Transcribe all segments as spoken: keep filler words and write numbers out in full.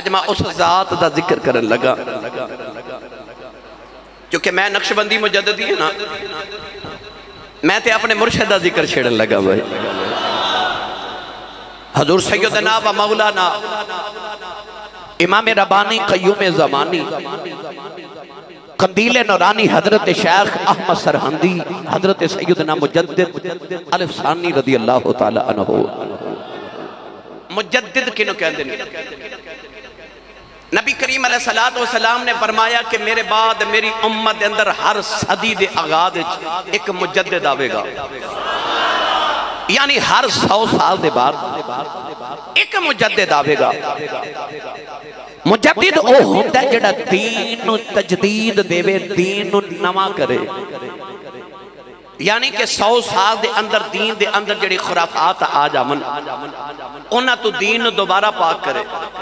اج میں اس ذات دا ذکر کرن لگا کیونکہ میں نقش بندی مجددی ہے نا، میں تے اپنے مرشد دا ذکر چھیڑن لگا بھائی حضور سیدنا و مولانا امام ربانی قیوم زمانی قندیل نورانی حضرت شیخ احمد سرہندی حضرت سیدنا مجدد الف ثانی رضی اللہ تعالی عنہ مجدد کنو کہندے نہیں؟ نبی کریم علیہ السلام نے فرمایا کہ میرے بعد میری امت دے اندر ہر صدی دے آغاز ایک مجدد آوے گا، یعنی ہر سو سال دے بعد ایک مجدد آوے گا۔ مجدد او ہوتا ہے جڑا دین تجدید دے وے، دین نواں کرے، یعنی کہ سو سال دے اندر دین دے اندر جڑی خرافات آ جامن انہاں تو دین دوبارہ پاک کرے،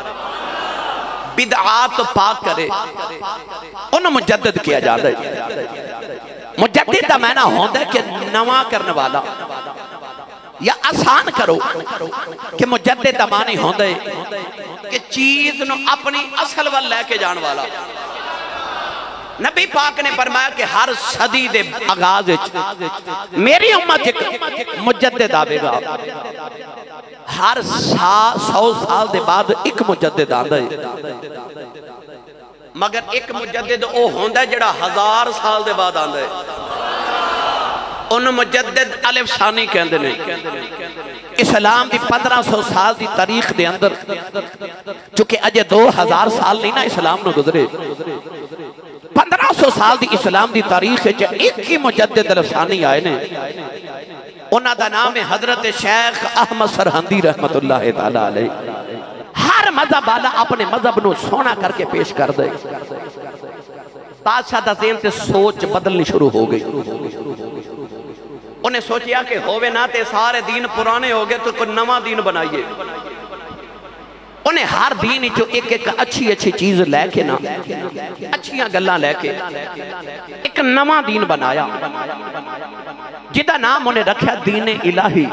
بدعات پاک کرے، انہوں مجدد کیا جاتا ہے۔ مجدد دا معنی ہوتا ہے کہ نواں کرنے والا، یا آسان کرو کہ مجدد دا معنی ہوتا ہے کہ چیز نو اپنی اصل وال لے کے جان والا۔ نبی پاک نے فرمایا کہ ہر صدی دے آغاز میری امت ایک مجدد آوے گا، ہر سو سال دے بعد ایک مجدد آندہ ہے، مگر ایک مجدد او ہوندہ ہے جڑا ہزار سال دے بعد آندہ ہے، ان مجدد الف ثانی کہندے نہیں۔ اسلام دی پندرہ سو سال دی تاریخ دے اندر چونکہ اجے دو ہزار سال نہیں نا اسلام نو گزرے، پندرہ سو سال دی اسلام دی تاریخ ہے ایک ہی مجدد الف ثانی آئے نے، انہاں دا نام ہے حضرت شیخ احمد سرہندی رحمت اللہ تعالیٰ علیہ۔ ہر مذہب والا اپنے مذہب نو سونا کر کے پیش کر دے، بادشاہ دا ذہن تے سوچ بدلنی شروع ہو گئی، انہیں سوچیا کہ ہووے نہ تے سارے دین پرانے ہو گئے تو کوئی نواں دین بنائیے۔ انہیں ہر دین جو ایک ایک اچھی اچھی چیز لے کے نا، اچھیاں گلاں لے کے ایک نواں دین بنایا، جدا نام انہیں رکھا دین الہی۔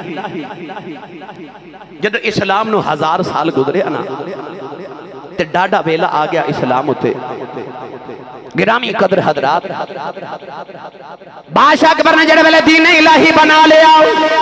جب اسلام نو ہزار سال گزرے نا تے ڈاڈا ویلا آ گیا اسلام ہوتے۔ گرامی قدر حضرات، بادشاہ اکبر نے جڑے ویلے دین الہی بنا لیا،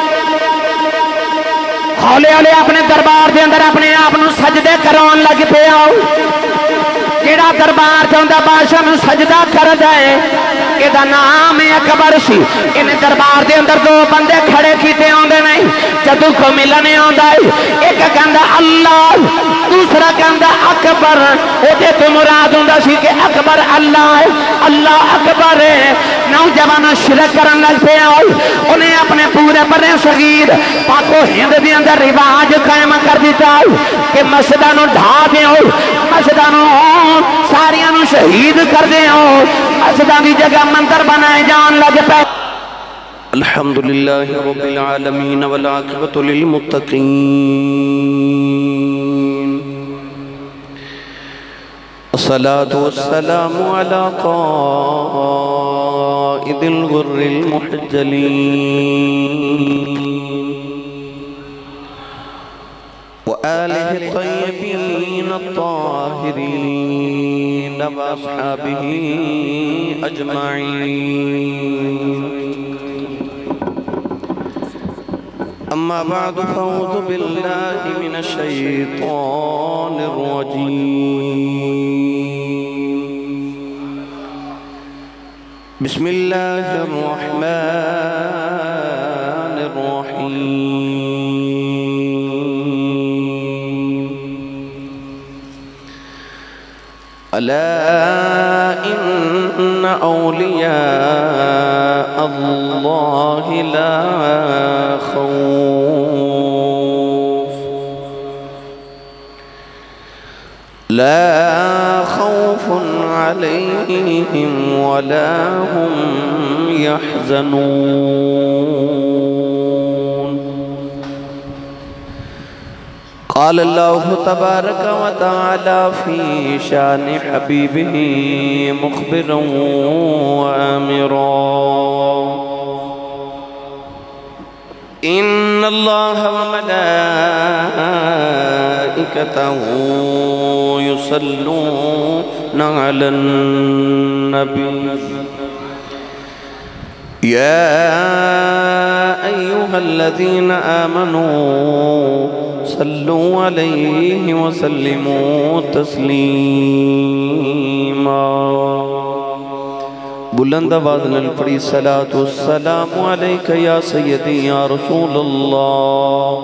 ہولے ہولے اپنے دربار دے اندر اپنے آپ نو سجدے کرون لگ پہ آؤ۔ جڑا دربار چاہتا بادشاہ نو سجدہ کر جائے، یہ دا نام اکبر سی۔ انہیں دربار دے اندر دو بندے کھڑے کیتے ہوندے نہیں، جدو کو ملنے ہوندہ ہے، ایک کہندہ اللہ، دوسرا کہندہ اکبر۔ او دے تو مراد ہوندہ سی کہ اکبر اللہ ہے، اللہ اکبر ہے۔ نوجوان شرک کرن لگ پہ آؤ، انہیں اپنے پورے برے صغیر پاک و ہند دے اندر رواج قائم کر دیتا ہے کہ مسجدانو ڈھا دے ہو، مسجدانو ساریانو شہید کر دے ہو، مسجدان دی جگہ مندر بنائے جان لگ پہ۔ الحمدللہ رب العالمین والعاقبۃ للمتقین، الصلاة والسلام على قائد الغر المحجلين وآله الطيبين الطاهرين وأصحابه أجمعين، أما بعد فأعوذ بالله من الشيطان الرجيم، بسم الله الرحمن الرحيم، ألا إن أولياء الله لا خوف لا خوف عليهم ولا هم يحزنون۔ قال الله تبارك وتعالى في شان حبيبه مخبرا وآمرا، إن الله وملائكته يصلون على النبي يا أيها الذين آمنوا صلوا عليه وسلموا تسليما بلند آواز نال پڑھی صلاۃ والسلام علیک یا سیدی یا رسول اللہ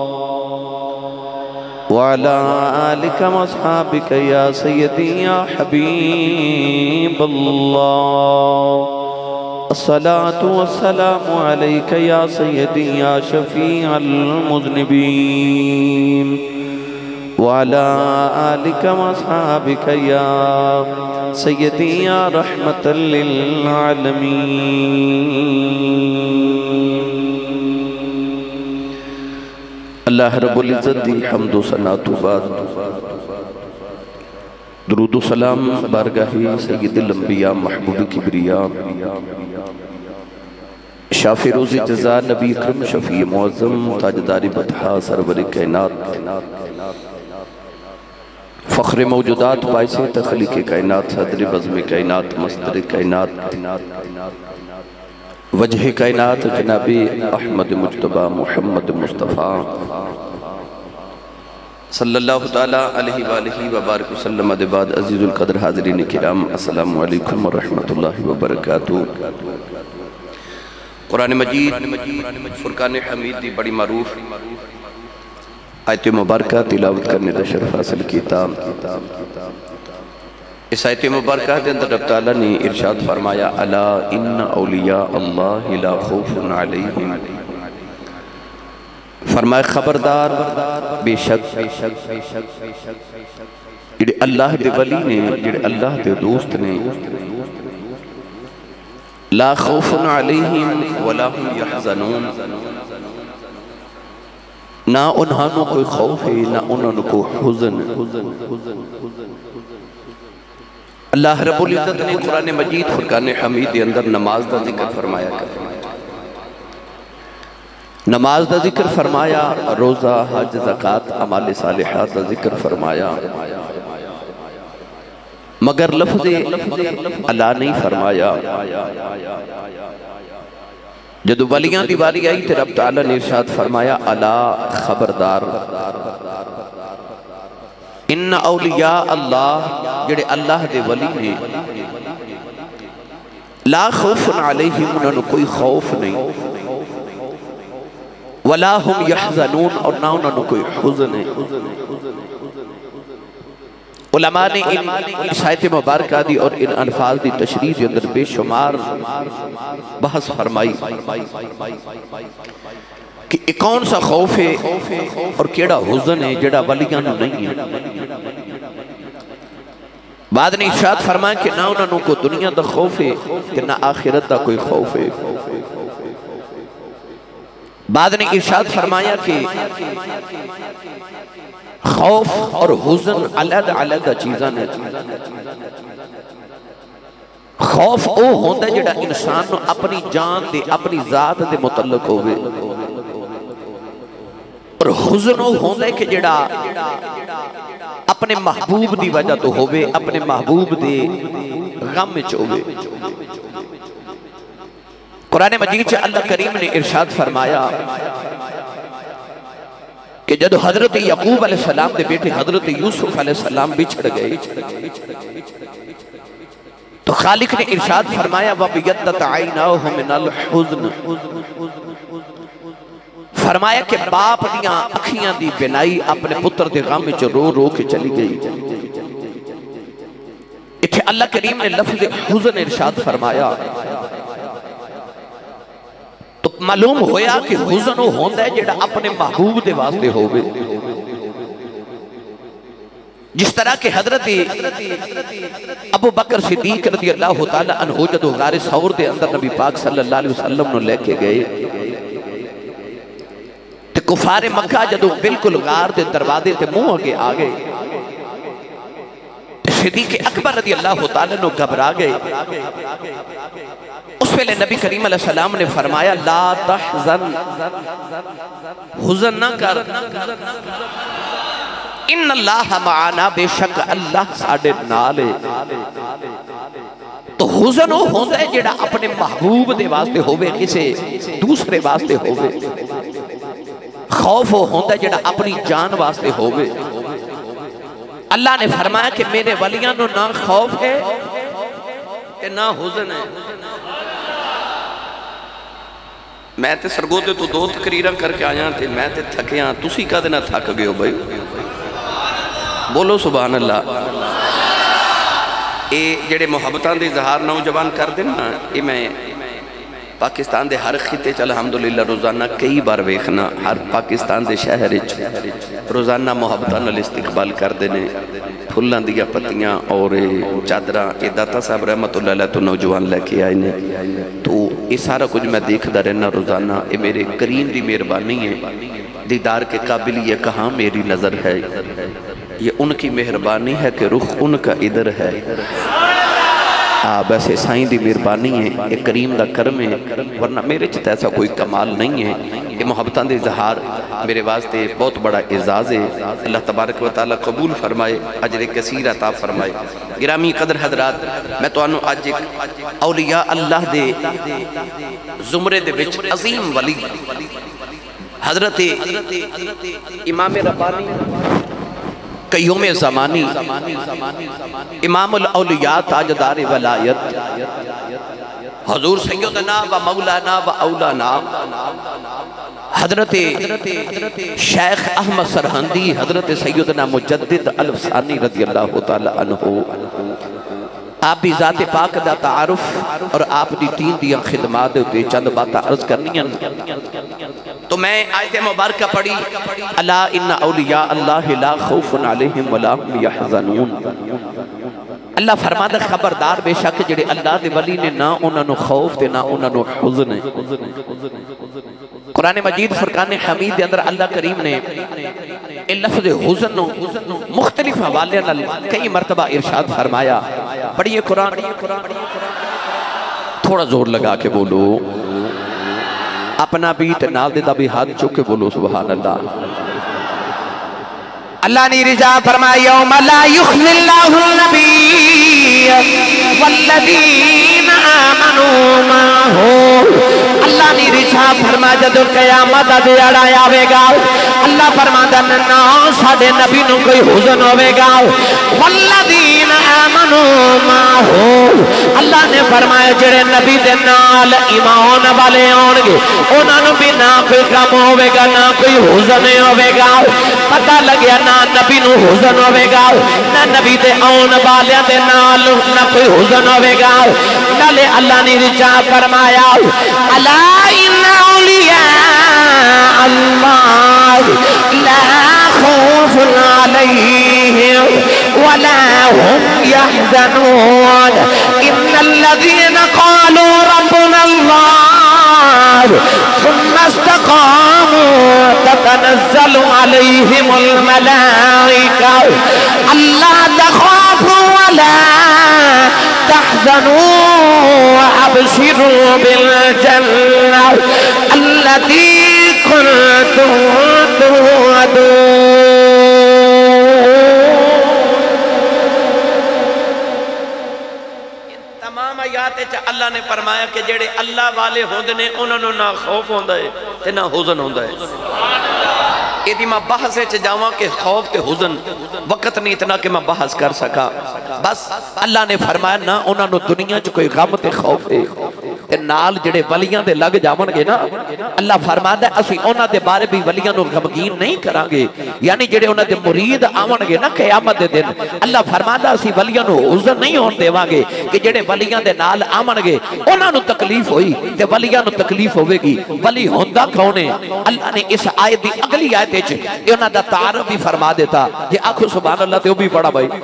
وعلى آلك واصحابك يا سيدي يا حبيب الله الصلاة والسلام عليك يا سيدي يا شفيع المذنبين وعلى آلك واصحابك يا سيدي يا رحمة للعالمين اللہ رب العزت دی حمد و ثنا تو بعد درود و سلام بارگاہی سید الانبیاء محبوب کبریاء شافع روزی جزا نبی اکرم شفیع معظم تاجداری بطحا سرور کائنات فخر موجودات باعث تخلیق کائنات صدر بزم کائنات مصدر کائنات وجہ کائنات جناب احمد مجتبہ محمد مصطفیٰ صلی اللہ تعالیٰ علیہ وآلہ وبارک وسلم بعد عزیز القدر حاضرین کرام السلام علیکم ورحمۃ اللہ وبرکاتہ قرآن مجید فرقان حمید دی بڑی معروف آیت مبارکہ تلاوت کرنے دا شرف حاصل کیتا اس آیت مبارکہ دے اندر رب تعالیٰ نے ارشاد فرمایا الا ان اولیاء اللہ لا خوف علیہم فرمایا خبردار بے شک جڑے اللہ دے ولی نے جڑے اللہ دے دوست نے لا خوف علیہم ولا هم یحزنون نہ انہوں کوئی خوف ہے نہ انہوں کو حزن اللہ رب العزت نے قرآن مجید فرقان حمید کے اندر نماز دا ذکر فرمایا کر نماز دا ذکر فرمایا روزہ حج زکاة اعمال صالحات دا ذکر فرمایا مگر لفظ اللہ نہیں فرمایا جدو ولیاں دیواری آئی تے رب تعالیٰ نے ارشاد فرمایا الا خبردار ان اولیاء اللہ جڑے اللہ دے ولی نے لا خوف علیہم انہوں کوئی خوف نہیں ولا هم یحزنون اور نہ انہوں کوئی حزن ہے علماء نے ان آیت مبارکہ دی اور ان الفاظ دی تشریح کے اندر بے شمار بحث فرمائی کہ ایک کون سا خوف ہے اور کیڑا حزن ہے جڑا ولیاں نہیں ہے بعد نے ارشاد فرمایا کہ نہ انہوں کو دنیا دا خوف ہے کہ نہ آخرت دا کوئی خوف ہے بعد نے ارشاد فرمایا کہ خوف اور حزن علیحدہ علیحدہ چیزاں نے خوف او ہوندہ جڑا انسان اپنی جان دے اپنی ذات دے متعلق ہوئے اور حزن او ہوندہ کہ جڑا اپنے محبوب دی وجہ تو ہوئے اپنے محبوب دے غم میں چوئے قرآن مجید سے اللہ کریم نے ارشاد فرمایا کہ جب حضرت یعقوب علیہ السلام دے بیٹے حضرت یوسف علیہ السلام بچھڑ گئے تو خالق نے ارشاد فرمایا وَبِيَدَّتْ عَيْنَاهُ مِنَ الْحُزْنِ فرمایا کہ باپ دیاں اکھیاں دی بنائی اپنے پتر دے غم میں رو رو کے چلی گئی اتھے اللہ کریم نے لفظ حزن ارشاد فرمایا تو معلوم ہویا کہ حزن وہ ہوندہ ہے جڑا اپنے محبوب دے واسطے ہوئے جس طرح کہ حضرت ابو بکر صدیق رضی اللہ تعالیٰ عنہ جدو غار ثور دے اندر نبی پاک صلی اللہ علیہ وسلم نے لے کے گئے تے کفار مکہ جدو بالکل غار دے دروازے تے منہ آگے آگئے صدیق اکبر رضی اللہ تعالیٰ نے گھبرا گئے اس پہلے نبی کریم علیہ السلام نے فرمایا لا تحزن حزن نہ کر ان اللہ معانا، بے شک اللہ ساڑے نالے. تو حزن وہ ہوتا ہے جڑا اپنے محبوب دے واسطے ہوئے کسے دوسرے واسطے ہوئے. خوف وہ ہوتا ہے جڑا اپنی جان واسطے ہوئے. اللہ نے فرمایا کہ میرے ولیاں نو نہ خوف ہے کہ نہ حزن ہے. میں تے سرگودے تو دو تقریراں کر کے آیا تھے، میں تے تھکیاں، تسی کدے نہ تھک گئے ہو بھائی؟ بولو سبحان اللہ. اے جڑے محبتاں دے اظہار نوجوان کر دیں نا، اے میں پاکستان دے ہر خطے چ الحمدللہ روزانہ کئی بار ویکھنا، ہر پاکستان دے شہر وچ روزانہ محبتاں نال استقبال کردے نے. پھلاں دیاں پتیاں اور چادراں اے داتا صاحب رحمت اللہ علیہ تو نوجوان لے کے آئے نے. تو یہ سارا کچھ میں دیکھدا رہنا روزانہ. اے میرے کریم دی مہربانی ہے. دیدار کے قابل یہ کہاں میری نظر ہے، یہ ان کی مہربانی ہے کہ رخ ان کا ادھر ہے. ویسے سائیں دی مہربانی ہے، یہ کریم دا کرم ہے، ورنہ میرے چھتا ایسا کوئی کمال نہیں ہے. یہ محبتان دے اظہار میرے واسطے بہت بڑا اعزاز ہے. اللہ تبارک و تعالیٰ قبول فرمائے، اجر کثیر عطا فرمائے. گرامی قدر حضرات، میں تو انہوں آج ایک اولیاء اللہ دے زمرے دے بچ عظیم ولی حضرت امام ربانی قیوم زمانی، امام الاولیاء تاجدار ولایت، حضور سیدنا و مولانا و اولانا حضرت شیخ احمد سرہندی، حضرت سیدنا مجدد الفسانی رضی اللہ تعالی عنہ. آپ بھی ذات پاک دا تعارف اور آپ دی تین دیاں خدمات ہوتے چند باتاں عرض کرنی ہیں. تو میں آیت مبارکہ پڑھی، الا ان اولیاء اللہ لا خوف علیہم ولا هم یحزنون. اللہ فرماتا خبردار بے شک جڑے اللہ دے ولی نے نہ انہاں نو خوف تے نہ انہاں نو حزن ہے. قرآن مجید فرقان حمید دے اندر اللہ کریم نے اے لفظ حزن نو مختلف حوالے نال کئی مرتبہ ارشاد فرمایا. پڑھیے قرآن، تھوڑا زور لگا کے بولو، اپنا بیت نال دے دا بھی ہاتھ چوک کے بولو سبحان اللہ. اللہ نے رجا فرمایا یوم لا یخزی اللہ النبی والذین آمنوا معہو. اللہ نے رجا فرمایا جدو قیامت دیڑا آوے گا، اللہ فرمایا نا ساڑے نبی نو کوئی حزن ہوئے گا. والذین آمنوا معہو، اللہ نے فرمایا جڑے نبی دے نال ایمان والے آنگے انہاں نو بھی نہ کوئی غم ہوئے گا نہ کوئی حزن ہوئے گا. پتہ لگیا نہ نبی نو حزن ہوئے گا، نہ نبی دے آن والیاں دے نال نہ کوئی حزن ہوئے گا. نالے اللہ نے رجا فرمایا الا ان اولیاء اللہ لا خوف علیہم ولا هم يحزنون ان الذين قالوا ربنا الله ثم استقاموا تتنزل عليهم الملائكة ألا تخافوا ولا تحزنوا وأبشروا بالجنة التي كنتم توعدون. اللہ نے فرمایا کہ جڑے اللہ والے ہوندے نے انہوں نے نہ خوف ہوندہ ہے تے نہ حزن ہوندہ ہے. یہ دی میں بحث ہے جاواں کہ خوف تے حزن وقت نہیں اتنا کہ میں بحث کر سکا. بس اللہ نے فرمایا نہ انہوں نے دنیا چ کوئی غم تے خوف ہے تے نال جڑے ولیاں دے لگ جاون گے نا، اللہ فرماتا ہے اسی انہاں دے بارے بھی ولیاں نو غمگین نہیں کران گے. یعنی جڑے انہاں دے مرید آون گے نا قیامت دے دن، اللہ فرماتا ہے اسی ولیاں نو حزن نہیں ہون دیواں گے کہ جڑے ولیاں دے نال آون گے انہاں نو تکلیف ہوئی تے ولیاں نو تکلیف ہوے گی. ولی ہوندا کون ہے؟ اللہ نے اس آیت دی اگلی آیت وچ انہاں دا تعارف بھی فرما دیتا. جے آکھو سبحان اللہ تے او بھی پڑھا بھائی.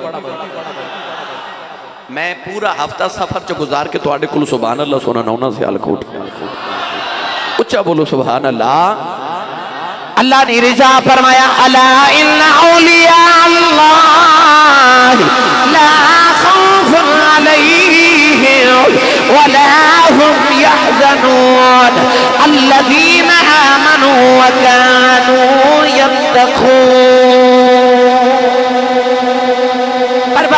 میں پورا ہفتہ سفر چ گزار کے تو آڑے کلو سبحان اللہ سونا نونا سے آلکھوٹ اچھا بولو سبحان اللہ. اللہ نے رجا فرمایا الا ان اولیاء اللہ لا خوف علیہم ولا هم يحزنون الذين آمنوا وكانوا يتقون.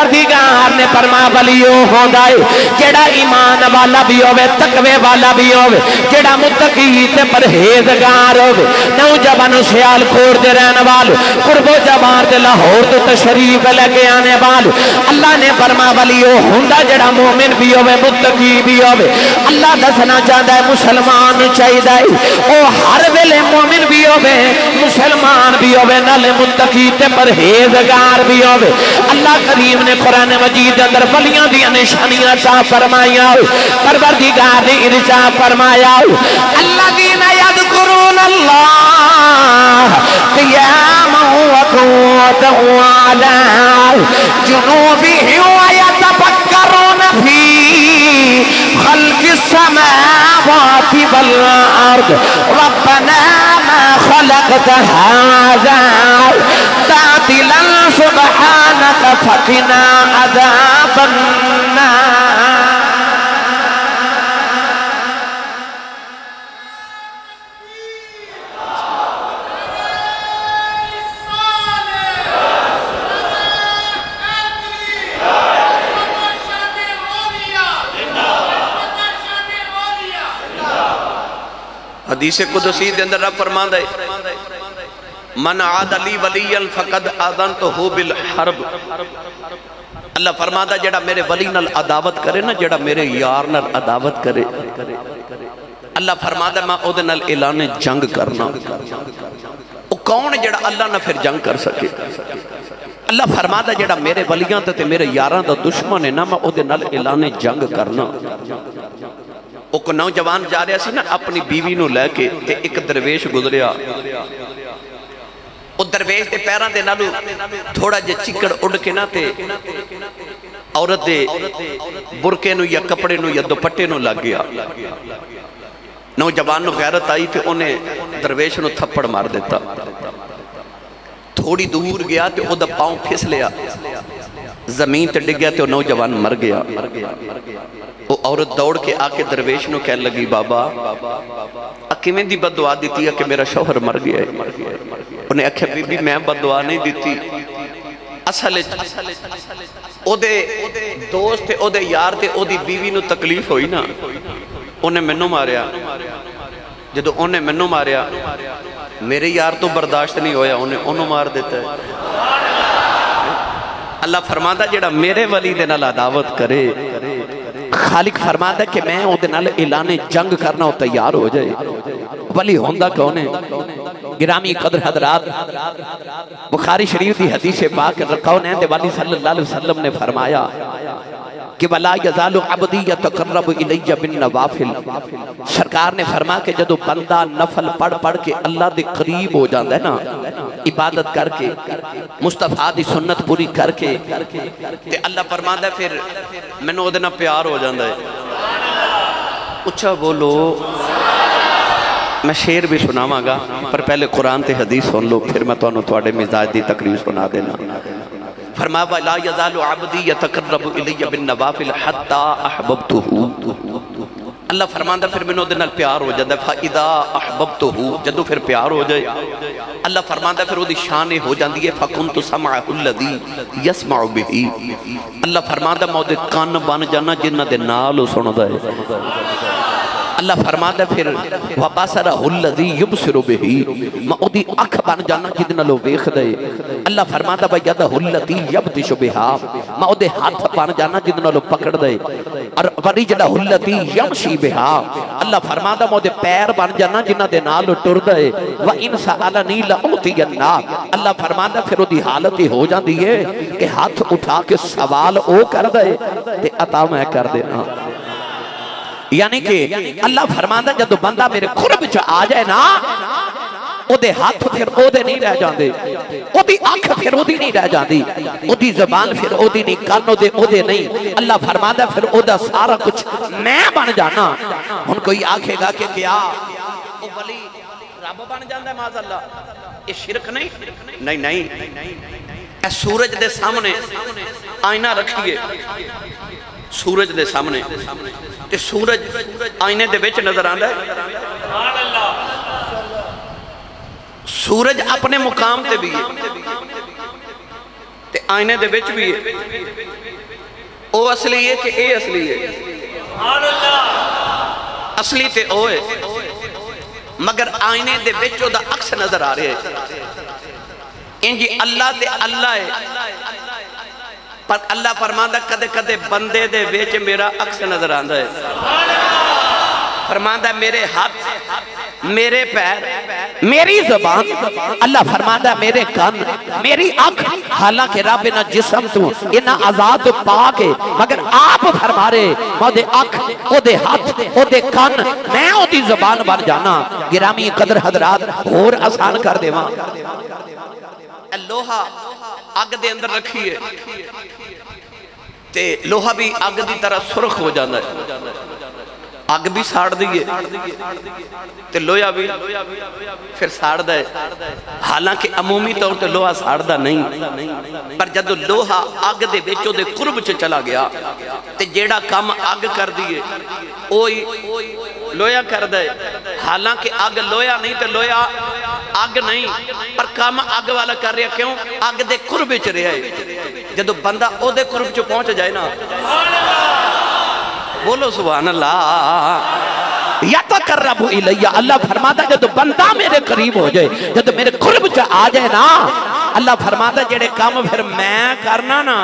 پروردگار نے فرمایا ولی او ہوندا ہے جڑا ایمان والا بھی ہوے تقوی والا بھی ہوے جڑا متقی تے پرہیزگار ہوے نوجوان سیال کھوڑ دے رہن والو قرب و جوار دے لاہور تو تشریف لے کے آنے والو اللہ نے فرمایا ولی او ہوندا جڑا مومن بھی ہوے متقی بھی ہوے اللہ دسنا چاہتا ہے مسلمان چاہیے او ہر ویلے مومن بھی ہوے مسلمان بھی ہوے نال متقی تے پرہیزگار بھی ہوے اللہ کریم نے قرآن مجید اندر ولیاں دی نشانیاں عطا فرمایا پروردگار نے ارشاد فرمایا الذین یذکرون اللہ قیاما وقعودا وعلی جنوبہم ویتفکرون فی خلق السماوات والارض ربنا ما خلقت هذا باطلا سبحانك فقنا عذاب النار حدیث قدسی دے اندر رب فرماندا ہے من عاد لی ولیا فقد آذنتہ بالحرب اللہ فرماندا جڑا میرے ولی نال عداوت کرے نا جڑا میرے یار نال عداوت کرے اللہ فرماندا میں او دے نال اعلان جنگ کرنا او کون جڑا اللہ نہ پھر جنگ کر سکے اللہ فرماندا جڑا میرے ولیاں تے میرے یاراں دا دشمن ہے نا میں او دے نال اعلان جنگ کرنا او کو نوجوان جا رہا سی نا اپنی بیوی نو لے کے تے ایک درویش گزریا او درویش دے پیران دے نالو تھوڑا جے چکڑ اڑ کے نا تے عورت دے برکے نو یا کپڑے نو یا دوپٹے نو لگ گیا نوجوان نو غیرت آئی تے انہیں درویش نو تھپڑ مار دیتا تھوڑی دور گیا تے او دا پاؤں پھس لیا زمین تے ڈگ گیا تے او نوجوان مر گیا وہ عورت دوڑ کے آکے درویش نو کہنے لگی بابا اکیمیں دی بد دعا دیتی ہے کہ میرا شوہر مر گیا ہے انہیں اکھے بی بی میں بد دعا نہیں دیتی اصل او دے دوست تے او دے یار تے او دی بیوی نو تکلیف ہوئی نا انہیں منو ماریا جدو انہیں منو ماریا میرے یار تو برداشت نہیں ہویا انہیں انہوں مار دیتا ہے اللہ فرماتا جڑا میرے ولی دے نال عداوت کرے خالق فرماتا کہ میں او دے نال اعلان جنگ کرنا ہو تیار ہو جائے ولی ہوندہ کونے گرامی قدر حضرات بخاری شریف دی حدیث پاک رکھاؤں نے ولی صلی اللہ علیہ وسلم نے فرمایا کہ وَلَا يَزَالُ عَبْدِي يَتَقَرَّبُ إِلَيَّ بِالنَّوَافِلِ سرکار نے فرما کہ جدو بندہ نفل پڑھ پڑھ کے اللہ دے قریب ہو جاندہ ہے نا عبادت کر کے مصطفیٰ دی سنت پوری کر کے تے اللہ فرماندہ ہے پھر میں نے ادنا پیار ہو جاندہ ہے اچھا بولو میں شعر بھی سناواں گا پر پہلے قرآن تے حدیث سن لو پھر میں تو انہوں توڑے مزاج دی تقریر سنا دینا فرمایا لا یزال عبدی یتقرب الی بالنوافل حتی احببتہو اللہ فرماندہ پھر میں نے دن پیار ہو جاتا ہے فَإِذَا أَحْبَبْتُهُ جدو پھر پیار ہو جائے اللہ فرماندہ پھر وہ دی شان ہو جاندی ہے فَكُنْتُ سَمْعَهُ الَّذِي يَسْمَعُ بِهِ اللہ فرماندہ میں دے کان بن جانا جنہ دے نال سندا ہے اللہ فرماتا ہے پھر وَبَاسَرَهُ الَّذِي يُبْصِرُ بِهِ میں اُدھی اکھ بن جانا جدنا لو ویخ دے اللہ فرماتا ہے وَيَدَهُ الَّذِي يَبْدِشُ بِهَا میں اُدھے ہاتھ بن جانا جدنا لو پکڑ دے اور وَرِجْلَهُ الَّذِي يَمْشِي بِهَا اللہ فرماتا ہے میں اُدھے پیر بن جانا جنہ دے نال ٹر دے وَإِنْ سَأَلَنِي لَأُعْطِيَنَّهُ اللہ فرماتا ہے پھر اُدھی حالت ہی ہو جاندی ہے کہ ہاتھ اٹھا کے سوال او کر دے تے عطا میں کر دینا یعنی کہ اللہ فرماندہ جب بندہ میرے قرب چ آ جائے نا او دے ہاتھ پھر او دے نہیں رہ جاندے او دی آنکھ پھر او دی نہیں رہ جاندی او دی زبان پھر او دی نہیں کان او دے او دے نہیں اللہ فرماندہ پھر او دا سارا کچھ میں بن جانا ان کوئی آنکھے گا کہ کیا او ولی رب بن جاندہ ہے معاذ اللہ یہ شرک نہیں نہیں نہیں اے سورج دے سامنے آئینہ رکھیے سورج دے سامنے تے سورج آئینے دے بیچ نظر آندہ ہے سورج اپنے مقام تے بھی ہے تے آئینے دے بچ بھی ہے او اصلی ہے کہ اے اصلی ہے اصلی تے او ہے مگر آئینے دے بچ او دا عکس نظر آ رہے ہیں انجی اللہ تے اللہ ہے پر اللہ فرماندہ کدے کدے بندے دے بیچ میرا عکس نظر آندہ ہے فرماندہ میرے ہاتھ میرے پیر میری زبان اللہ فرماندہ میرے کان میری آنکھ حالانکہ رب نہ جسم تو انہ آزاد پاک ہے مگر آپ فرما رہے او دے آنکھ او دے ہاتھ او دے کان میں او دی زبان بن جانا گرامی قدر حضرات اور آسان کر دے وہاں لوہا آگ دے اندر رکھی ہے تے لوہا بھی آگ دی طرح سرخ ہو جانا ہے آگ بھی ساڑ دیئے تے لوہا بھی پھر ساڑ دے حالانکہ عمومی طور تے لوہا ساڑ دا نہیں پر جد لوہا آگ دے بیچو دے قرب چ چلا گیا تے جیڑا کام آگ کر دیئے اوئی لویا کر دے حالانکہ آگ لویا نہیں تے لویا آگ نہیں پر کام آگ والا کر رہا کیوں آگ دے قرب چ رہا ہے جدو بندہ او دے قرب چ پہنچ جائے نا بولو سبحان اللہ یتقرب الیہ اللہ فرماتا جب بندہ میرے قریب ہو جائے جب میرے قرب چ آ جائے نا اللہ فرماتا جڑے کام پھر میں کرنا نا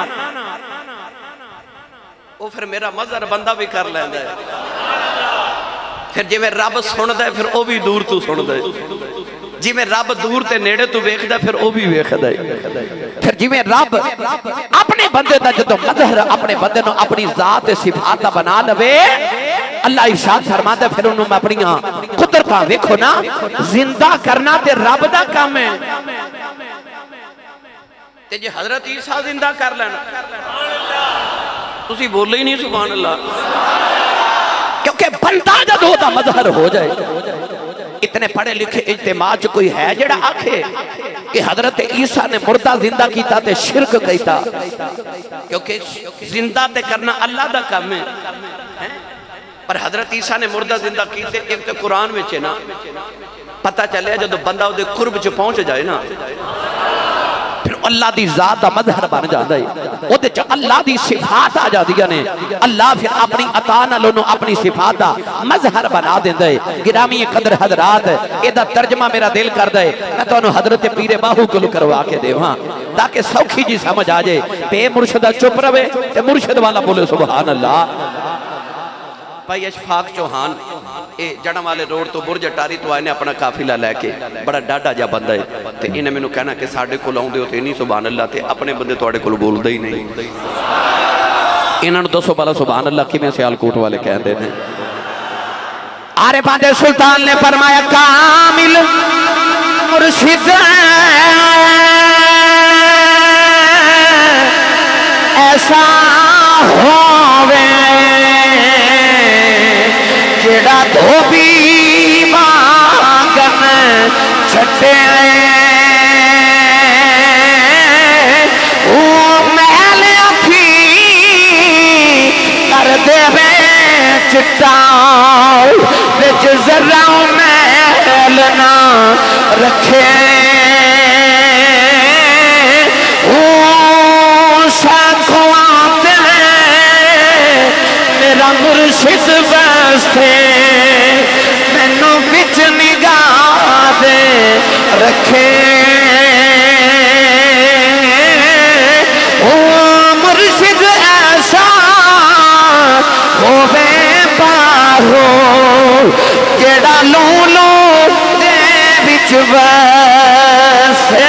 وہ پھر میرا مظہر بندہ بھی کر لیندہ ہے پھر جی میں رب سن دے پھر او بھی دور تو سن دے جی میں رب دور تے نیڑے تو ویکھ دے پھر او بھی ویکھ دے پھر جی میں رب اپنے بندے دا جدو مظہر اپنے بندے نو اپنی ذات صفات بنا لوے اللہ ارشاد فرماتا ہے پھر انہوں میں اپنی قدرتاں ویکھو نا زندہ کرنا تے رب دا کام ہے تے جی حضرت عیسیٰ زندہ کر لینا تسی بولے ہی نہیں سبحان اللہ کیونکہ بندہ جب ہوتا مظہر ہو جائے اتنے پڑھے لکھے اجتماع جو کوئی ہے جڑا آکھے کہ حضرت عیسیٰ نے مردہ زندہ کیتا تے شرک کیتا کیونکہ زندہ تے کرنا اللہ دا کام ہے پر حضرت عیسیٰ نے مردہ زندہ کیتے ایک تے قرآن میں چھے نا پتہ چلے جب بندہ دے قرب جو پہنچ جائے نا پھر اللہ دی ذات دا مظہر بن جاندہ ہے وہ دے جو اللہ دی صفات آ جا دیا نے اللہ پھر اپنی عطا نہ لونو اپنی صفات دا مظہر بنا دیندہ ہے گرامی قدر حضرات ایدہ ترجمہ میرا دل کر دے میں تو انہوں حضرت پیر باہو کلو کروا کے دے وہاں تاکہ سوکھی جی سمجھ آ جائے پہ مرشدہ چپ روے تے مرشد والا بولے سبحان اللہ بھائی اشفاق چوہان اے جڑا والے روڈ تو برج اٹاری تو آئے نے اپنا کافلہ لے کے بڑا ڈاڈا جا بندہ ہے تے انہیں میں نے کہنا کہ ساڑھے کو لاؤں دے ہوتے نہیں سبحان اللہ تے اپنے بندے توڑے کو بول دے ہی نہیں انہوں نے دو سو بالا سبحان اللہ کی میں سیال کوٹ والے کہہ دے ہیں آرے باندے سلطان نے فرمایا کامل مرشد ایسا ہووے جڑا دھوبی مانگن چھٹے او محل اپھی کر دے بے چٹاؤ بچ ذرہ محل نہ رکھے او سانکھوں آتے میرا مرشد بستے میں نو بچ نگاہ دے رکھے او مرشد ایسا ہووے باہو جڑا لولو دے بچ بستے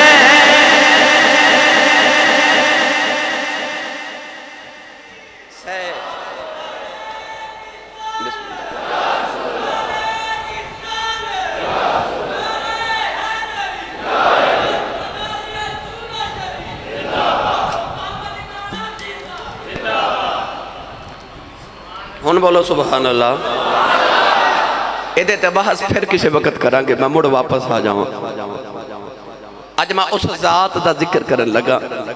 ہون بولو سبحان اللہ ایدے تے بحث پھر کسی وقت کریں گے میں مڑ واپس آ جاؤں آج میں اس ذات دا ذکر کرن لگا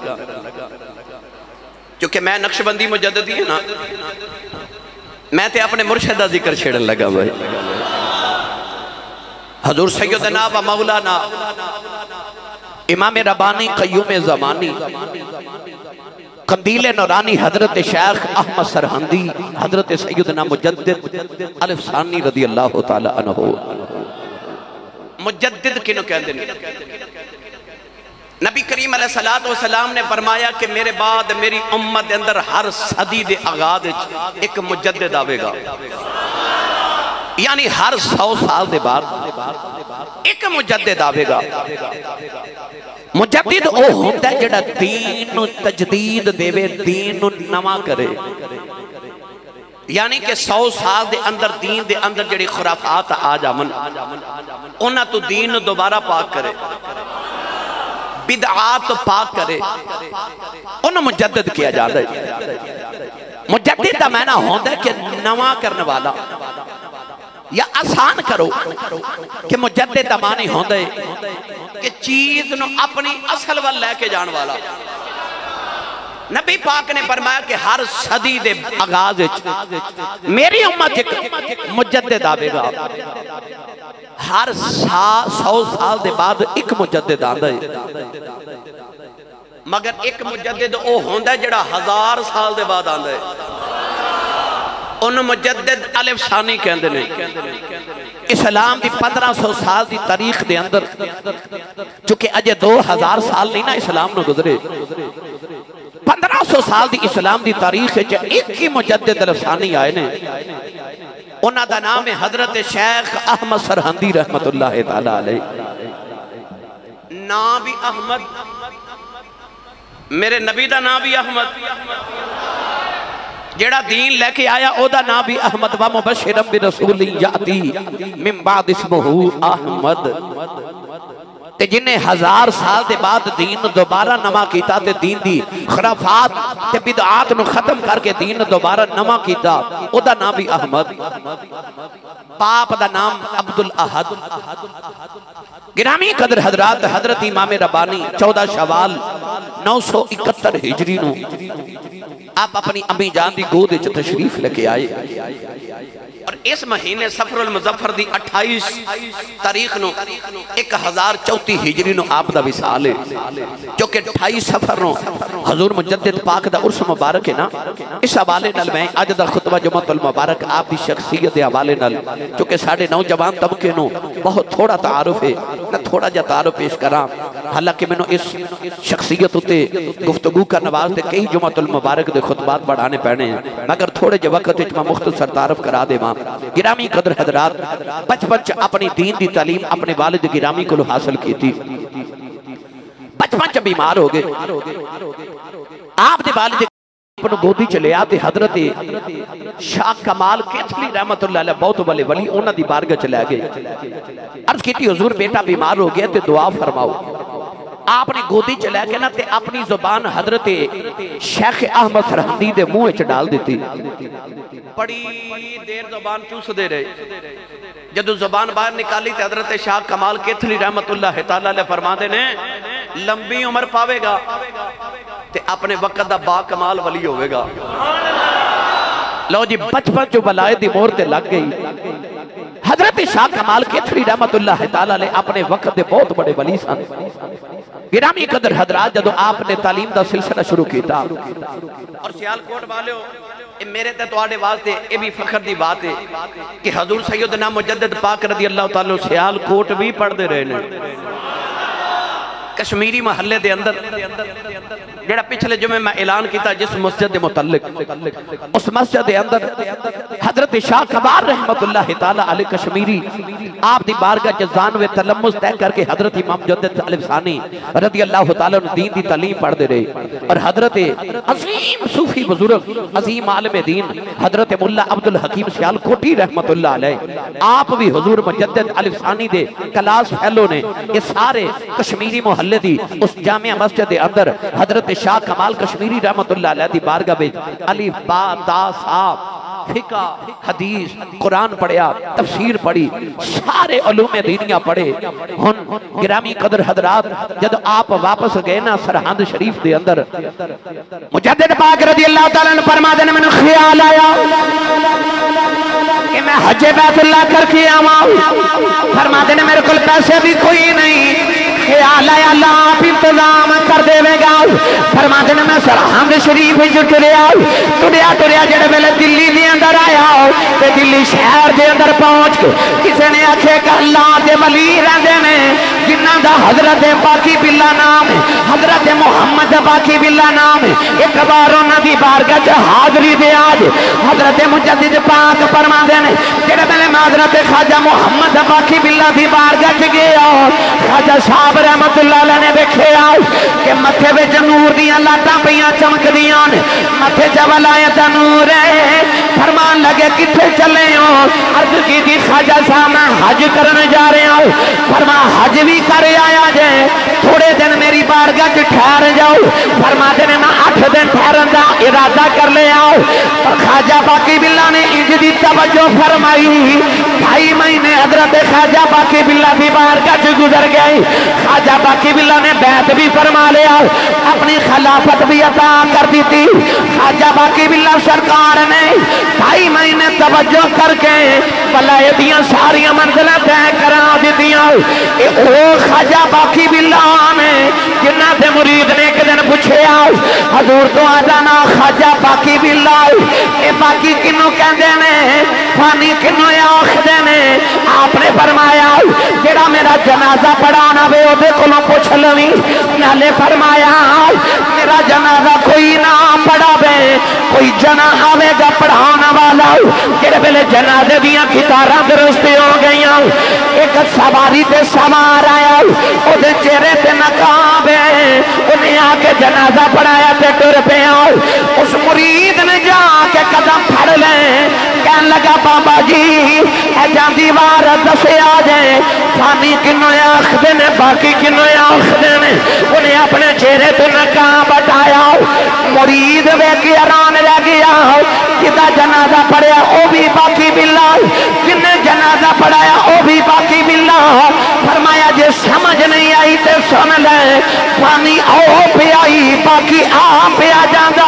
چونکہ میں نقش بندی مجددی ہے نا میں تے اپنے مرشد دا ذکر چھیڑن لگا بھائی حضور سیدنا و مولانا امام ربانی قیوم زمانی قندیل نورانی حضرت شیخ احمد سرہندی حضرت سیدنا مجدد الف ثانی رضی اللہ تعالی عنہ مجدد کنو کہہ دیں نبی کریم علیہ السلام نے فرمایا کہ میرے بعد میری امت دے اندر ہر صدی دے آغاز ایک مجدد آوے گا یعنی ہر سو سال دے بعد ایک مجدد آوے گا مجدد او ہوتا ہے جڑا دین تجدید دے وے دین نواں کرے یعنی کہ سو سال دے اندر دین دے اندر جڑی خرافات آ جامن انہاں تو دین دوبارہ پاک کرے بدعات پاک کرے انہوں مجدد کیا جاتا ہے مجدد دا معنی ہوتا ہے کہ نواں کرنے والا یا آسان کرو کہ مجدد دا معنی ہوتا ہے کہ چیز نو اپنی اصل وال لے کے جان والا نبی پاک نے فرمایا کہ ہر صدی دے آغاز میری امت ایک مجدد آوے گا ہر سو سال دے بعد ایک مجدد آندہ ہے مگر ایک مجدد او ہوندہ ہے جڑا ہزار سال دے بعد آندہ ہے ان مجدد الف ثانی کہندے نے اسلام دی پندرہ سو سال دی تاریخ دے اندر چونکہ اجے دو ہزار سال نہیں نا اسلام نو گزرے پندرہ سو سال دی اسلام دی تاریخ ہے ایک ہی مجدد الف ثانی آئے نے انہاں دا نام ہے حضرت شیخ احمد سرہندی رحمت اللہ تعالی علیہ نام بھی احمد میرے نبی دا نام بھی احمد جیڑا دین لے کے آیا او دا نام بھی احمد و مبشرم برسول یاتی من بعد اسمہ احمد تے جنہیں ہزار سال دے بعد دین دوبارہ نما کیتا تے دین دی خرافات تے بدعات نو ختم کر کے دین دوبارہ نما کیتا او دا نام بھی احمد باپ دا نام عبدالاحد گرامی قدر حضرات حضرت امام ربانی چودہ شوال نو سو اکتر ہجری نو آپ اپنی امی جان دی گود وچ تشریف لے آئے اور اس مہینے سفر المظفر دی اٹھائیس تاریخ نو ایک ہزار چوتی ہجری نو آپ دا وصال ہے جو کہ اٹھائیس سفر نو حضور مجدد پاک دا عرس مبارک ہے نا اس حوالے نال میں آج دا خطبہ جمعۃ المبارک آپ دی شخصیت حوالے نال جو کہ ساڑھے نوجوان طبقے نو بہت تھوڑا تعارف ہے نہ تھوڑا جا تعارف پیش کراں حالانکہ میں نو اس شخصیت تے گفتگو کا نواز دے کئی جمعۃ المبارک دے خطبات بڑھانے پہنے ہیں مگر تھوڑے جو وقت میں مختصر تعارف کرا دے ماں گرامی قدر حضرات بچپن چ اپنی دین دی تعلیم اپنے والد گرامی کو حاصل کی تھی بچپن چ بیمار ہو گئے آپ دے والد اپنو گودی چلے آتے حضرت شاہ کمال کیتھلی رحمت اللہ علیہ بہت بلے ولی انہ دی بارگاہ چلے گئے عرض کی تھی حضور بیٹا بیمار ہو گیا تے دعا فرماؤ آپ نے گودی چلے کے نا تے اپنی زبان حضرت شیخ احمد سرہندی دے منہ وچ ڈال دیتی بڑی دیر زبان چوس دے رہے جدو زبان باہر نکالی تے حضرت شاہ کمال کیتھلی رحمت اللہ تعالیٰ علیہ فرما دے نے لمبی عمر پاوے گا تے اپنے وقت دا با کمال ولی ہوئے گا لو جی بچپن جو بلائے دی مور تے لگ گئی حضرت شاہ کمال کیتھلی رحمت اللہ تعالیٰ علیہ اپنے وقت دے بہت بڑے ولی سن گرامی قدر حضرات جدو آپ نے تعلیم دا سلسلہ شروع کیتا اور سیال کوٹ والے ہو میرے تے تو آڑے واسطے اے بھی فخر دی بات ہے کہ حضور سیدنا مجدد پاک رضی اللہ تعالیٰ سیال کوٹ بھی پڑھ دے رہے ہیں کشمیری محلے دے اندر جڑا پچھلے جمعے میں اعلان کیتا جس مسجد دے متعلق اس مسجد دے اندر حضرت شاہ کمال رحمت اللہ تعالیٰ علیہ کشمیری آپ دی بارگاہ جزان و تلمز طے کر کے حضرت امام مجدد الف ثانی رضی اللہ تعالیٰ نے دین دی تعلیم پڑھ دے رہے اور حضرت عظیم صوفی بزرگ عظیم عالم دین حضرت مولا عبدالحکیم سیال کوٹی رحمت اللہ علیہ آپ بھی حضور مجدد الف ثانی دے کلاس فیلو نے اس سارے کشمیری محلے دی اس جامعہ مسجد دے اندر حضرت شاہ کمال کشمیری رحمت اللہ علیہ دی بارگاہ بیچ علی با تا صاحب فقہ حدیث قرآن پڑھیا تفسیر پڑھی سارے علوم دینیاں پڑھے ہن گرامی قدر حضرات جب آپ واپس گئے نا سرہند شریف دے اندر مجدد پاک رضی اللہ تعالیٰ نے فرما دینے میں نے خیال آیا کہ میں حج بیت اللہ کر کے آواں فرما دینے میرے کل پیسے بھی کوئی نہیں خیال ہے اللہ آپ انتظام کر دے گا. فرماتے ہیں میں سرحد شریف جو ٹریا ٹریا ٹریا جڑے ویلے دلی دے اندر آیا تے دلی شہر دے اندر پہنچ کے کسی نے آکھے کہ اللہ دے ولی رہندے نے جنہاں دا حضرت باقی باللہ نام ہے, حضرت محمد باقی باللہ نام ہے. ایک بار انہاں دی بارگاہ چ حاضری دے آج حضرت مجدد پاک فرماندے نے جڑے ویلے میں حضرت خواجہ محمد باقی باللہ دی بارگاہ چ گیا خواجہ صاحب رحمت اللہ علیہ نے دیکھیا کہ متھے وچ نور دیاں لاٹاں پیاں چمکدیاں نے, متھے چ ولایت نور ہے. فرمان لگے کتھے چلے ہو؟ عرض کی دی خواجہ صاحب میں حج کرنے جا رہے ہوں. فرما حج بھی کر آیا جے, تھوڑے دن میری بارگاہ چ ٹھہر جاؤ. فرماتے نے میں آٹھ دن ٹھہرن دا ارادہ کر لے آؤ. خواجہ باقی باللہ نے انج دی توجہ فرمائی, ڈھائی مہینے حضرت خواجہ باقی باللہ دی بارگاہ چ گزر گئے. خواجہ باقی باللہ نے بیعت بھی فرما لیا, اپنی خلافت بھی عطا کر دی تھی. خواجہ باقی باللہ سرکار نے ڈھائی مہینے توجہ کر کے ولایتیاں ساریاں منزلیں طے کرا دیتیاں. اے او خواجہ باقی باللہ نے جنہ دے مرید نے ایک دن پوچھے آؤ حضور تو آجا نا خواجہ باقی باللہ اے باقی کنوں کہندے نے فانی کنوں آخدے نے. آپ نے فرمایا جڑا میرا جنازہ پڑھانا وے او دے کولوں پوچھ لویں. نالے فرمایا میرا جنازہ کوئی نہ پڑھا وے, کوئی جنا آوے گا پڑھانا والا جڑے ویلے جنازے دیاں کتاراں درست ہو گئیاں. ایک سواری تے سوار آیا او دے چہرے تے نقاب ہے, انہیں آ کے جنازہ پڑھایا تے ٹر پیا. اس مرید نے جا کے قدم پھڑ لیں کہن لگا بابا جی اے جان دیوار دسے آ جائیں فانی کنوں آخدے نے باقی کنوں آخدے نے. انہیں اپنے چہرے تے نقاب ہٹایا. مرید وے کے حیران رہ گیا, جدا جنازہ پڑھیا او بھی باقی باللہ, جن نے جنازہ پڑھایا او بھی باقی باللہ. فرمایا جے سمجھ نہیں آئی تے سن لے فانی او پہ آئی باقی آ پہ آ جاندہ.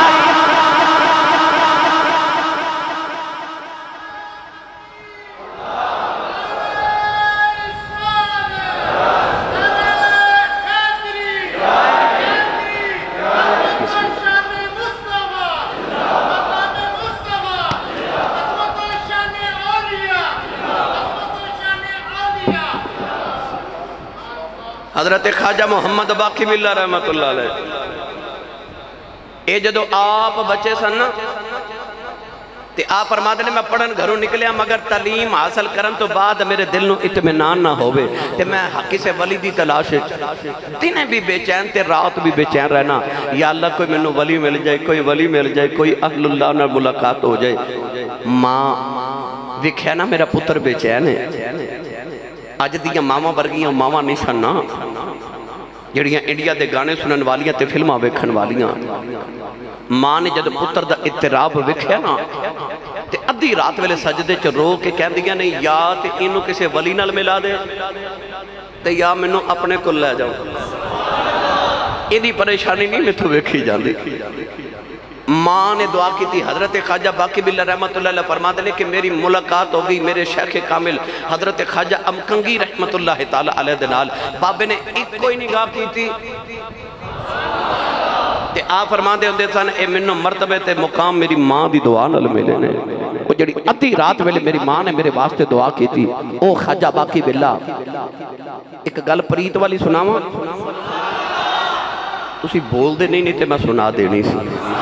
حضرت خواجہ محمد باقی باللہ رحمت اللہ علیہ اے جدو آپ بچے سن تے آپ فرماتے نے میں پڑھن گھروں نکلیا مگر تعلیم حاصل کرن تو بعد میرے دل نو اطمینان نہ ہوئے تے میں کسے ولی دی تلاش دن بھی بے چین تے رات بھی بے چین رہنا. یا اللہ کوئی منو ولی مل جائے, کوئی ولی مل جائے, کوئی اہل اللہ نہ ملاقات ہو جائے. ماں دیکھیا نا میرا پتر بے چین ہے. آج دیاں ماما برگیاں ماما نہیں سننا جڑیاں انڈیا دے گانے سنن والیاں تے فلمہ ویکھن والیاں. ماں نے جد پتر دا اطراب ویکھیا نا تے ادھی رات ویلے سجدے چ رو کے کہندیاں نہیں یا تے انہوں کسے ولی نال ملا دے تے یا منوں اپنے کو لے جاؤ. ایدی پریشانی نہیں میں تو ویکھی جاندی. ماں نے دعا کی تھی. حضرت خواجہ باقی باللہ رحمت اللہ علیہ فرماتے ہیں کہ میری ملاقات ہو گئی میرے شیخ کامل حضرت خواجہ امکنگی رحمت اللہ تعالی علیہ دنال. بابے نے ایک کوئی نگاہ کی تھی تے آپ فرماتے ہوندے سن اے منو مرتبے تے مقام میری ماں دی دعا نال ملے نے. وہ جڑی ادھی رات ویلے میری ماں نے میرے واسطے دعا کی تھی. او خواجہ باقی باللہ ایک گل پریت والی سناواں تسی بول دے نہیں نہیں تے میں سنا دینی سی.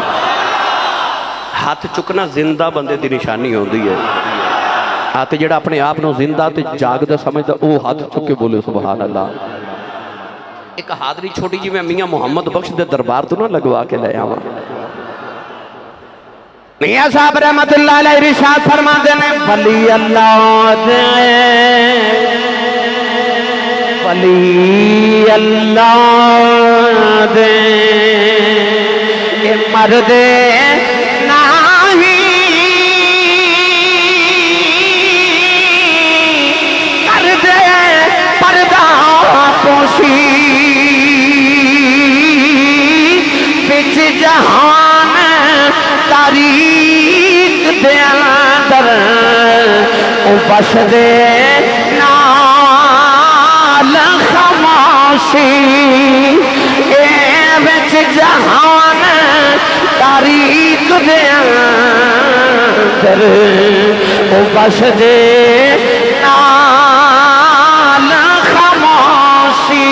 ہاتھ چکنا زندہ بندے دی نشانی ہو دی ہے. ہاتھ جڑا اپنے آپ نو زندہ تے جاگ دا سمجھتا او ہاتھ چکے بولے سبحان اللہ. ایک حاضری چھوٹی جی میں میاں محمد بخش دے دربار تو نہ لگوا کے لے آواں. میاں صاحب رحمت اللہ علیہ ارشاد فرما دینے ولی اللہ دے ولی اللہ دے اے مرد بچ جہان تاریخ دے اندر او بس دے نال خمار خاموشی اے وچ جہان تاریخ دے اندر او بس دے نال خاموشی.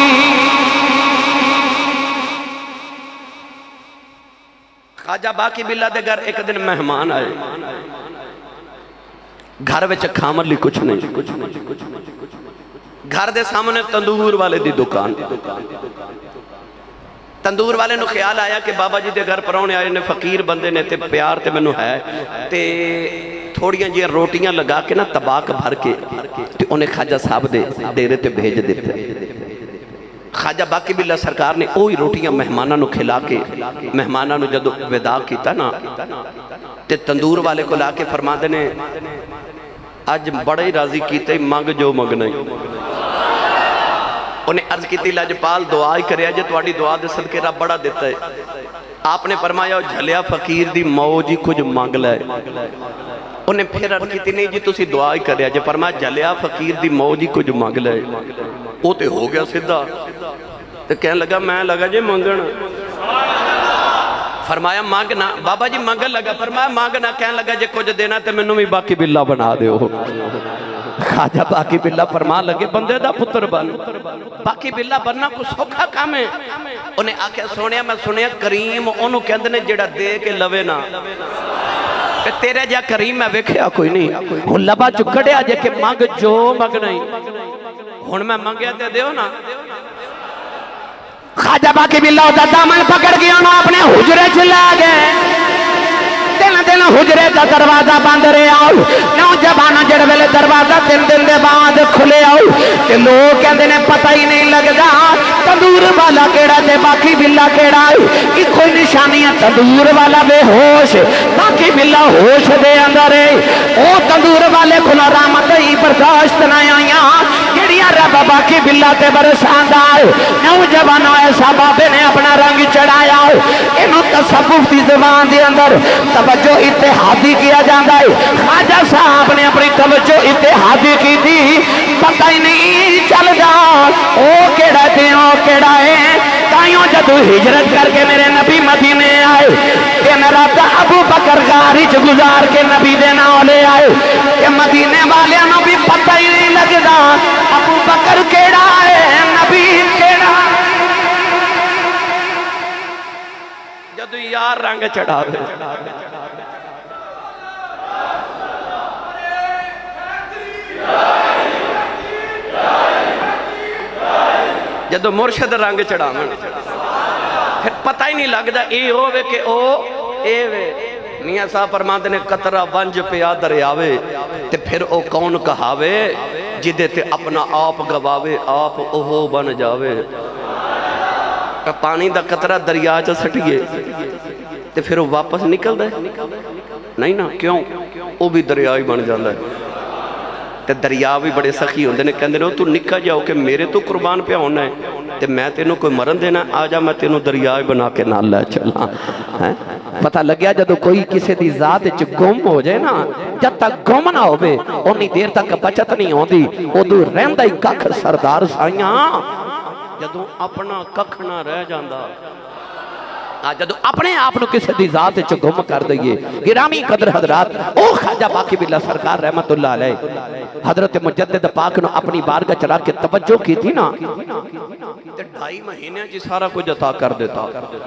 خواجہ باقی باللہ دے گھر ایک دن مہمان آئے. گھر وچ کھامن لی کچھ نہیں. گھر دے سامنے تندور والے دی دکان. تندور والے نو خیال آیا کہ بابا جی دے گھر پراؤنے آئے نے فقیر بندے نے تے پیار تے میں نو ہے تے تھوڑیاں جی روٹیاں لگا کے نا طباق بھر کے تے انہیں خواجہ صاحب دے ڈیرے تے بھیج دیتے. خواجہ باقی باللہ سرکار نے اوہی روٹیاں مہمانہ نو کھلا کے مہمانہ نو جدو ودا کیتا نا تے تندور والے کو لا کے فرما دینے آج بڑے ہی راضی کیتے مانگ جو مانگ نہیں. انہیں عرض کی تھی لاجپال دعا ہی کریا جے تواڈی دعا دے صدقے رب بڑا دیتا ہے. آپ نے فرمایا جھلیا فقیر دی مو جی کچھ مانگ لائے. انہیں پھر عرض کی تھی نہیں جی تسی دعا ہی کریا جے فرمایا جھلیا فقیر دی مو جی کچھ مانگ لائے. وہ تے ہو گیا سدھا تو کہنے لگا میں لگا جے مانگن. فرمایا مانگنا بابا جی مانگن لگا. فرمایا مانگنا کہنے لگا جے کچھ دینا تے میں نو بھی باقی باللہ بنا دے ہو. خواجہ باقی باللہ فرما لگے بندے دا پتر بن. باقی باللہ بننا کو سوکھا کام ہے. انہیں آکھے سونیا میں سنیا کریم انہوں کہندے نے جڑا دے کے لوے نا کہ تیرے جا کریم میں ویکھیا کوئی نہیں. ہوں لبا چکڑیا جے کہ مانگ جو مانگ نہیں. ہوں میں مانگیا تے دیو نا. خواجہ باقی باللہ دا دامن پکڑ گیا نا اپنے حجرے چلا گئے. دن دن حجرے دا دروازہ بند رہے آؤ. نوجوانہ جڑ ویلے دروازہ دن دن دے بعد کھلے آؤ تے لوگ کہندے نے پتہ ہی نہیں لگدا تندور والا کیڑا تے باقی باللہ کیڑا ہے. یہ کوئی نشانی ہے تندور والا بے ہوش باقی باللہ ہوش دے اندر ہے. او تندور والے کھلا رحمت ہی برداشت نہ آئیاں جڑیاں رب باقی باللہ تے برساندہ ہے. نوجوانہ ایسا بابے نے اپنا رنگ چڑھایا انہوں تصوف دی زبان دے اندر توجہ اتحادی کیا جاندہ ہے. خواجہ صاحب نے اپنی توجہ اتحادی کی تھی پتہ ہی نہیں چل جا او کیڑا تے او کیڑا ہے. تائیوں جدو ہجرت کر کے میرے نبی مدینے آئے دن رات ابو بکر غاری چ گزار کے نبی دے نام لے آئے کہ مدینے والے انہوں بھی پتہ ہی نہیں لگدا ابو بکر کیڑا ہے نبی کیڑا. جدو یار رنگ چڑھا دے جدو مرشد رنگ چڑھا من پھر پتہ ہی نہیں لگدا اے ہووے کہ او اے وے. میاں صاحب فرماندے نے قطرہ ونج پیا دریاوے تے پھر او کون کہاوے جدے تے اپنا آپ گواوے آپ اوہو بن جاوے. پانی دا قطرہ دریا چا سٹیے تے پھر وہ واپس نکل دے نہیں نا کیوں وہ بھی دریا ہی بن جاندہ ہے. تے دریا بھی بڑے سخی ہوندے نے کہندے نے تو نکا جاؤ کہ میرے تو قربان پہ ہونا ہے تے میں تینوں کوئی مرن دینا آجا میں تینوں دریا ہی بنا کے نال لے چلا. پتہ لگیا جدو کوئی کسی دی ذات چ گم ہو جائے نا جب تک گم نہ ہوئے انہی دیر تک بچت نہیں ہوندی ادو رہندہ ہی ککھ سردار سائیاں جدو اپنا ککھ نہ رہ جاندہ جدو اپنے آپ نو کسی دی ذات چ گم کر دئیے. گرامی قدر حضرات او خواجہ باقی باللہ سرکار رحمت اللہ علیہ حضرت مجدد پاک نو اپنی بارگاہ چلا کے توجہ کی تھی نا تے ڈھائی مہینے جی سارا کچھ عطا کر دیتا.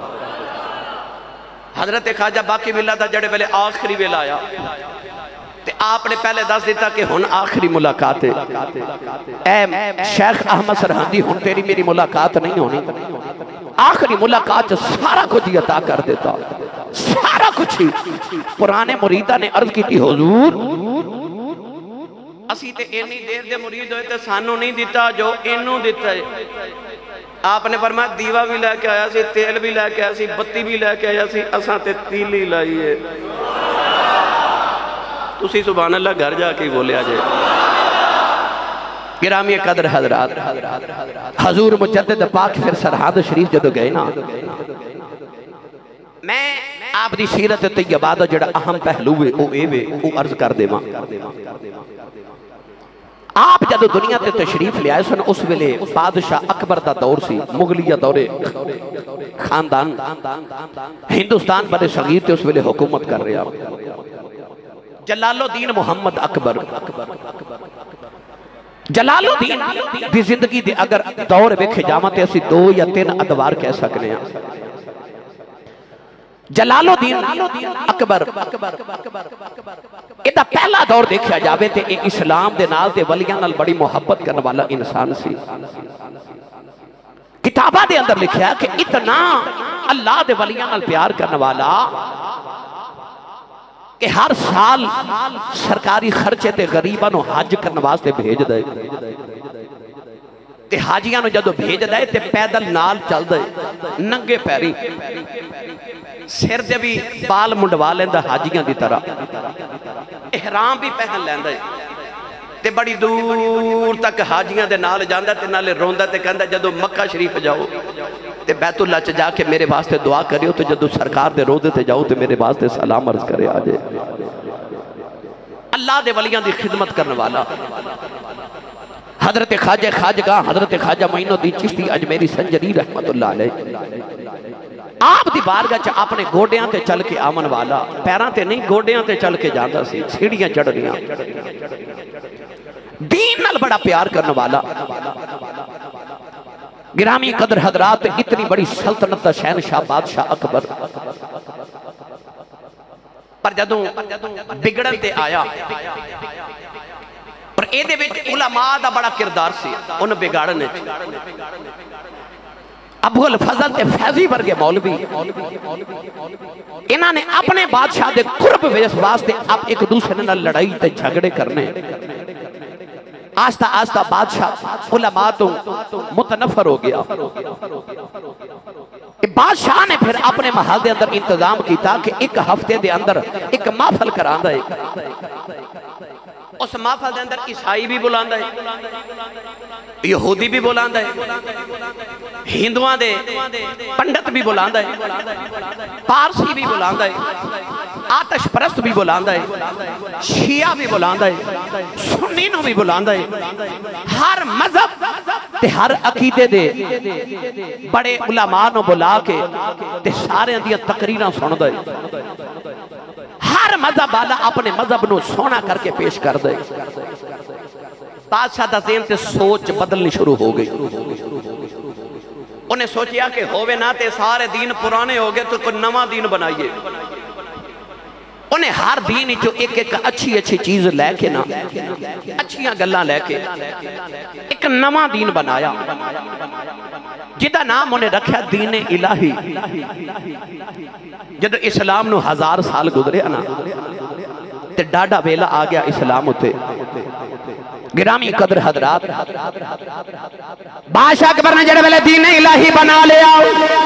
حضرت خواجہ باقی باللہ دا جڑے ویلے آخری ویلہ آیا تے آپ نے پہلے دس دیتا کہ ہن آخری ملاقات ہے. اے شیخ احمد سرہندی ہن تیری میری ملاقات نہیں ہونی. آخری ملاقات سارا کچھ عطا کر دیتا سارا کچھ ہی. پرانے مریدہ نے عرض کی تھی حضور اسی تے اینی دیر دے مرید ہوئے تے سانوں نہیں دیتا جو اینوں دیتا ہے. آپ نے فرمایا دیوہ بھی لے کے آیا سی تیل بھی لے کے آیا سی بتی بھی لے کے آیا سی اساں تے تیلی لائیے. تسی سبحان اللہ گھر جا کے بولے آجے. گرامی قدر حضرات حضور مجدد پاک پھر سرحد شریف جدو گئے نا میں آپ دی سیرت طیبہ دا جڑا اہم پہلو ہے او اے وے او عرض کر دے ماں. آپ جدو دنیا تے تشریف لے آئے سن اس ویلے بادشاہ اکبر دا دور سی، مغلیہ دورے خاندان ہندوستان بڑے صغیر تے اس ویلے حکومت کر رہے ہیں۔ جلال الدین محمد اکبر، جلال الدین دی زندگی دے اگر دور ویکھے جاواں تے اسی دو یا تین ادوار کہہ سکنے ہیں۔ جلال الدین اکبر ایدہ پہلا دور دیکھا جاوے تے ایک اسلام دے نال تے ولیاں نال بڑی محبت کرنے والا انسان سی۔ کتابہ دے اندر لکھیا کہ اتنا اللہ دے ولیاں نال پیار کرنے والا کہ ہر سال سرکاری خرچے تے غریباں نو حج کرنے واسطے بھیج دے، تے حاجیاں نو جدو بھیج دے تے پیدل نال چل دے، ننگے پیری، سر دے بھی بال منڈوا لیندہ حاجیاں دی طرح، احرام بھی پہن لیندہ، تے بڑی دور تک حاجیاں دے نال جاندہ تے نالے روندہ تے کہندہ جدو مکہ شریف جاؤ تے بیت اللہ چ جا کے میرے واسطے دعا کریو، تو جدو سرکار دے روندے تے جاؤ تے میرے واسطے سلام عرض کرے آجے۔ اللہ دے ولیاں دی خدمت کرنے والا حضرت خواجہ خواجگاہ حضرت خواجہ معین الدین چشتی اجمیری سنجری رحمت اللہ علیہ، آپ دی بارگاہ چا اپنے گوڑیاں تے چل کے آمن والا، پیران تے نہیں گوڑیاں تے چل کے جاندہ سی، سیڑیاں چڑھنیاں، دین نال بڑا پیار کرنے والا، گرامی قدر حضرات اتنی بڑی سلطنت شہنشاہ بادشاہ اکبر، پر جدوں بگڑن تے آیا پر اے دے وچ علماء دا بڑا کردار سی ان بگاڑنے، ابو الفضل تے فیضی ورگے مولوی انہاں نے اپنے بادشاہ دے قرب واسطے اب ایک دوسرے نال لڑائی تے جھگڑے کرنے، آستہ آستہ بادشاہ علماء تو متنفر ہو گیا۔ بادشاہ نے پھر اپنے محل دے اندر انتظام کیتا کہ ایک ہفتے دے اندر ایک محفل کراندہ ہے، اس محفل دے اندر عیسائی بھی بلاندہ ہے، یہودی بھی بلاندہ ہے، ہندوان دے پنڈت بھی بلاندہ ہے، پارسی بھی بلاندہ ہے، آتش پرست بھی بلاندہ ہے، شیعہ بھی بلاندہ ہے، سنی نو بھی بلاندہ ہے، ہر مذہب تے ہر عقیدے دے بڑے علماء نو بلا کے تے سارے اندیاں تقریراں سن دے، ہر مذہب والا اپنے مذہب نو سونا کر کے پیش کر دے۔ بادشاہ دا ذہن تے سوچ بدلنی شروع ہو گئی، انہیں سوچیا کہ ہووے نہ تے سارے دین پرانے ہو گئے تو کوئی نواں دین بنائیے، انہیں ہر دین جو ایک ایک اچھی اچھی چیز لے کے نا اچھیاں گلاں لے کے ایک نواں دین بنایا، جدہ نام انہیں رکھا دین الہی۔ جدو اسلام نو ہزار سال گزرے نا تے ڈاڈا ویلا آ گیا اسلام ہوتے، گرامی قدر حضرات بادشاہ اکبر نے جڑے ویلے دین الہی بنا لے آؤ،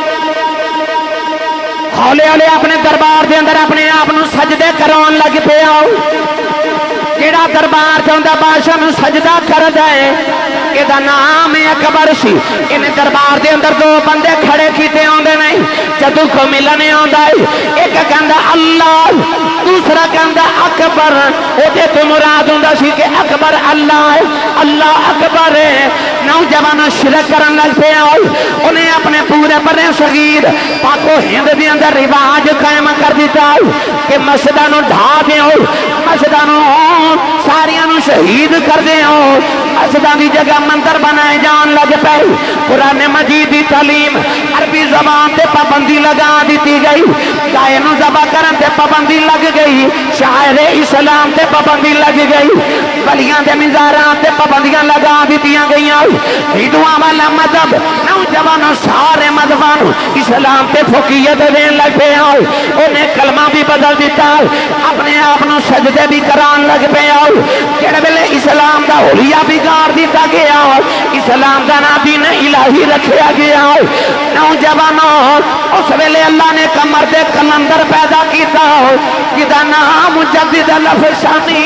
ہولے ہولے اپنے دربار دے اندر اپنے آپ نو سجدے کرون لگ پہ آؤ، جڑا دربار چاہندہ بادشاہ نو سجدہ کر جائے، ایدہ نام اکبر سی، انہیں دربار دے اندر دو بندے کھڑے کیتے ہوندے نہیں، جدو کو ملنے ہوندہ ہے، ایک کہندہ اللہ، دوسرا کہندہ اکبر، او دے تو مراد ہوندہ سی کہ اکبر اللہ ہے، اللہ اکبر ہے، نوجوانہ شرک کرن لگ پہ آؤ، انہیں اپنے پورے برے صغیر پاکو ہند دے اندر رواج قائم کر دیتا ہے کہ مسجدہ نو ڈھا دے ہو، مسجدہ نو ساریاں نو شہید کر دے ہو، مسجدہ دی جگہ مندر بنائے جان لگ پہ، قرآن مجید دی تعلیم عربی زبان تے پابندی لگا دیتی گئی، گائے نو ذبح کرن تے پابندی لگ گئی، شاعر اسلام تے پابندی لگ گئی، ولیاں دے مزاران تے پابندیاں لگا دیتیاں گئیاں، ہندوآں والا مذہب نوجوانوں سارے مذہبانوں اسلام تے فقیت دین لگ پہ آؤ، انہیں کلمہ بھی بدل دیتا، اپنے آپنوں سجدے بھی کران لگ پہ آؤ، جڑے بلے اسلام دا حلیہ بھی گار دیتا گیا، اسلام دا نا دین الہی رکھیا گیا، نوجوانوں اس ویلے اللہ نے کمر دے کلندر پیدا کیتا، جدا نام مجدد الافسانی،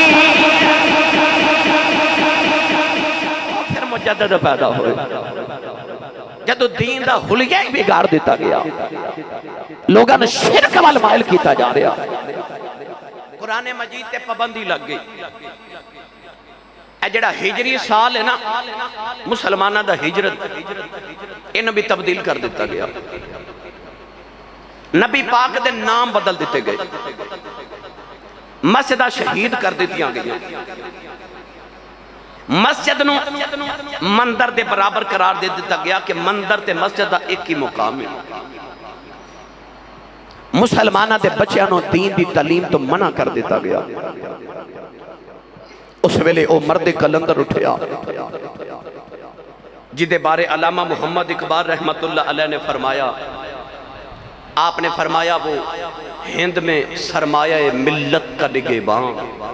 پھر مجدد پیدا ہوئے، جدو دین دا حلیہ بھی گار دیتا گیا، لوگاں نے شرک وال مائل کیتا جا رہا، قرآن مجید تے پابندی لگ گئی، اے جڑا ہجری سال ہے نا مسلمانہ دا ہجرت انہوں بھی تبدیل کر دیتا گیا. نبی پاک دے نام بدل دیتے گئے, مسجدہ شہید کر دیتیاں گئیاں, مسجد نو مندر دے برابر قرار دے دیتا گیا کہ مندر تے مسجد دا ایک ہی مقام ہے. مسلمانہ دے بچیاں نو دین دی تعلیم تو منع کر دیتا گیا. اس ویلے او مرد کلندر اٹھیا جدے بارے علامہ محمد اقبال رحمت اللہ علیہ نے فرمایا, آپ نے فرمایا وہ ہند میں سرمایہ ملت کا نگہباں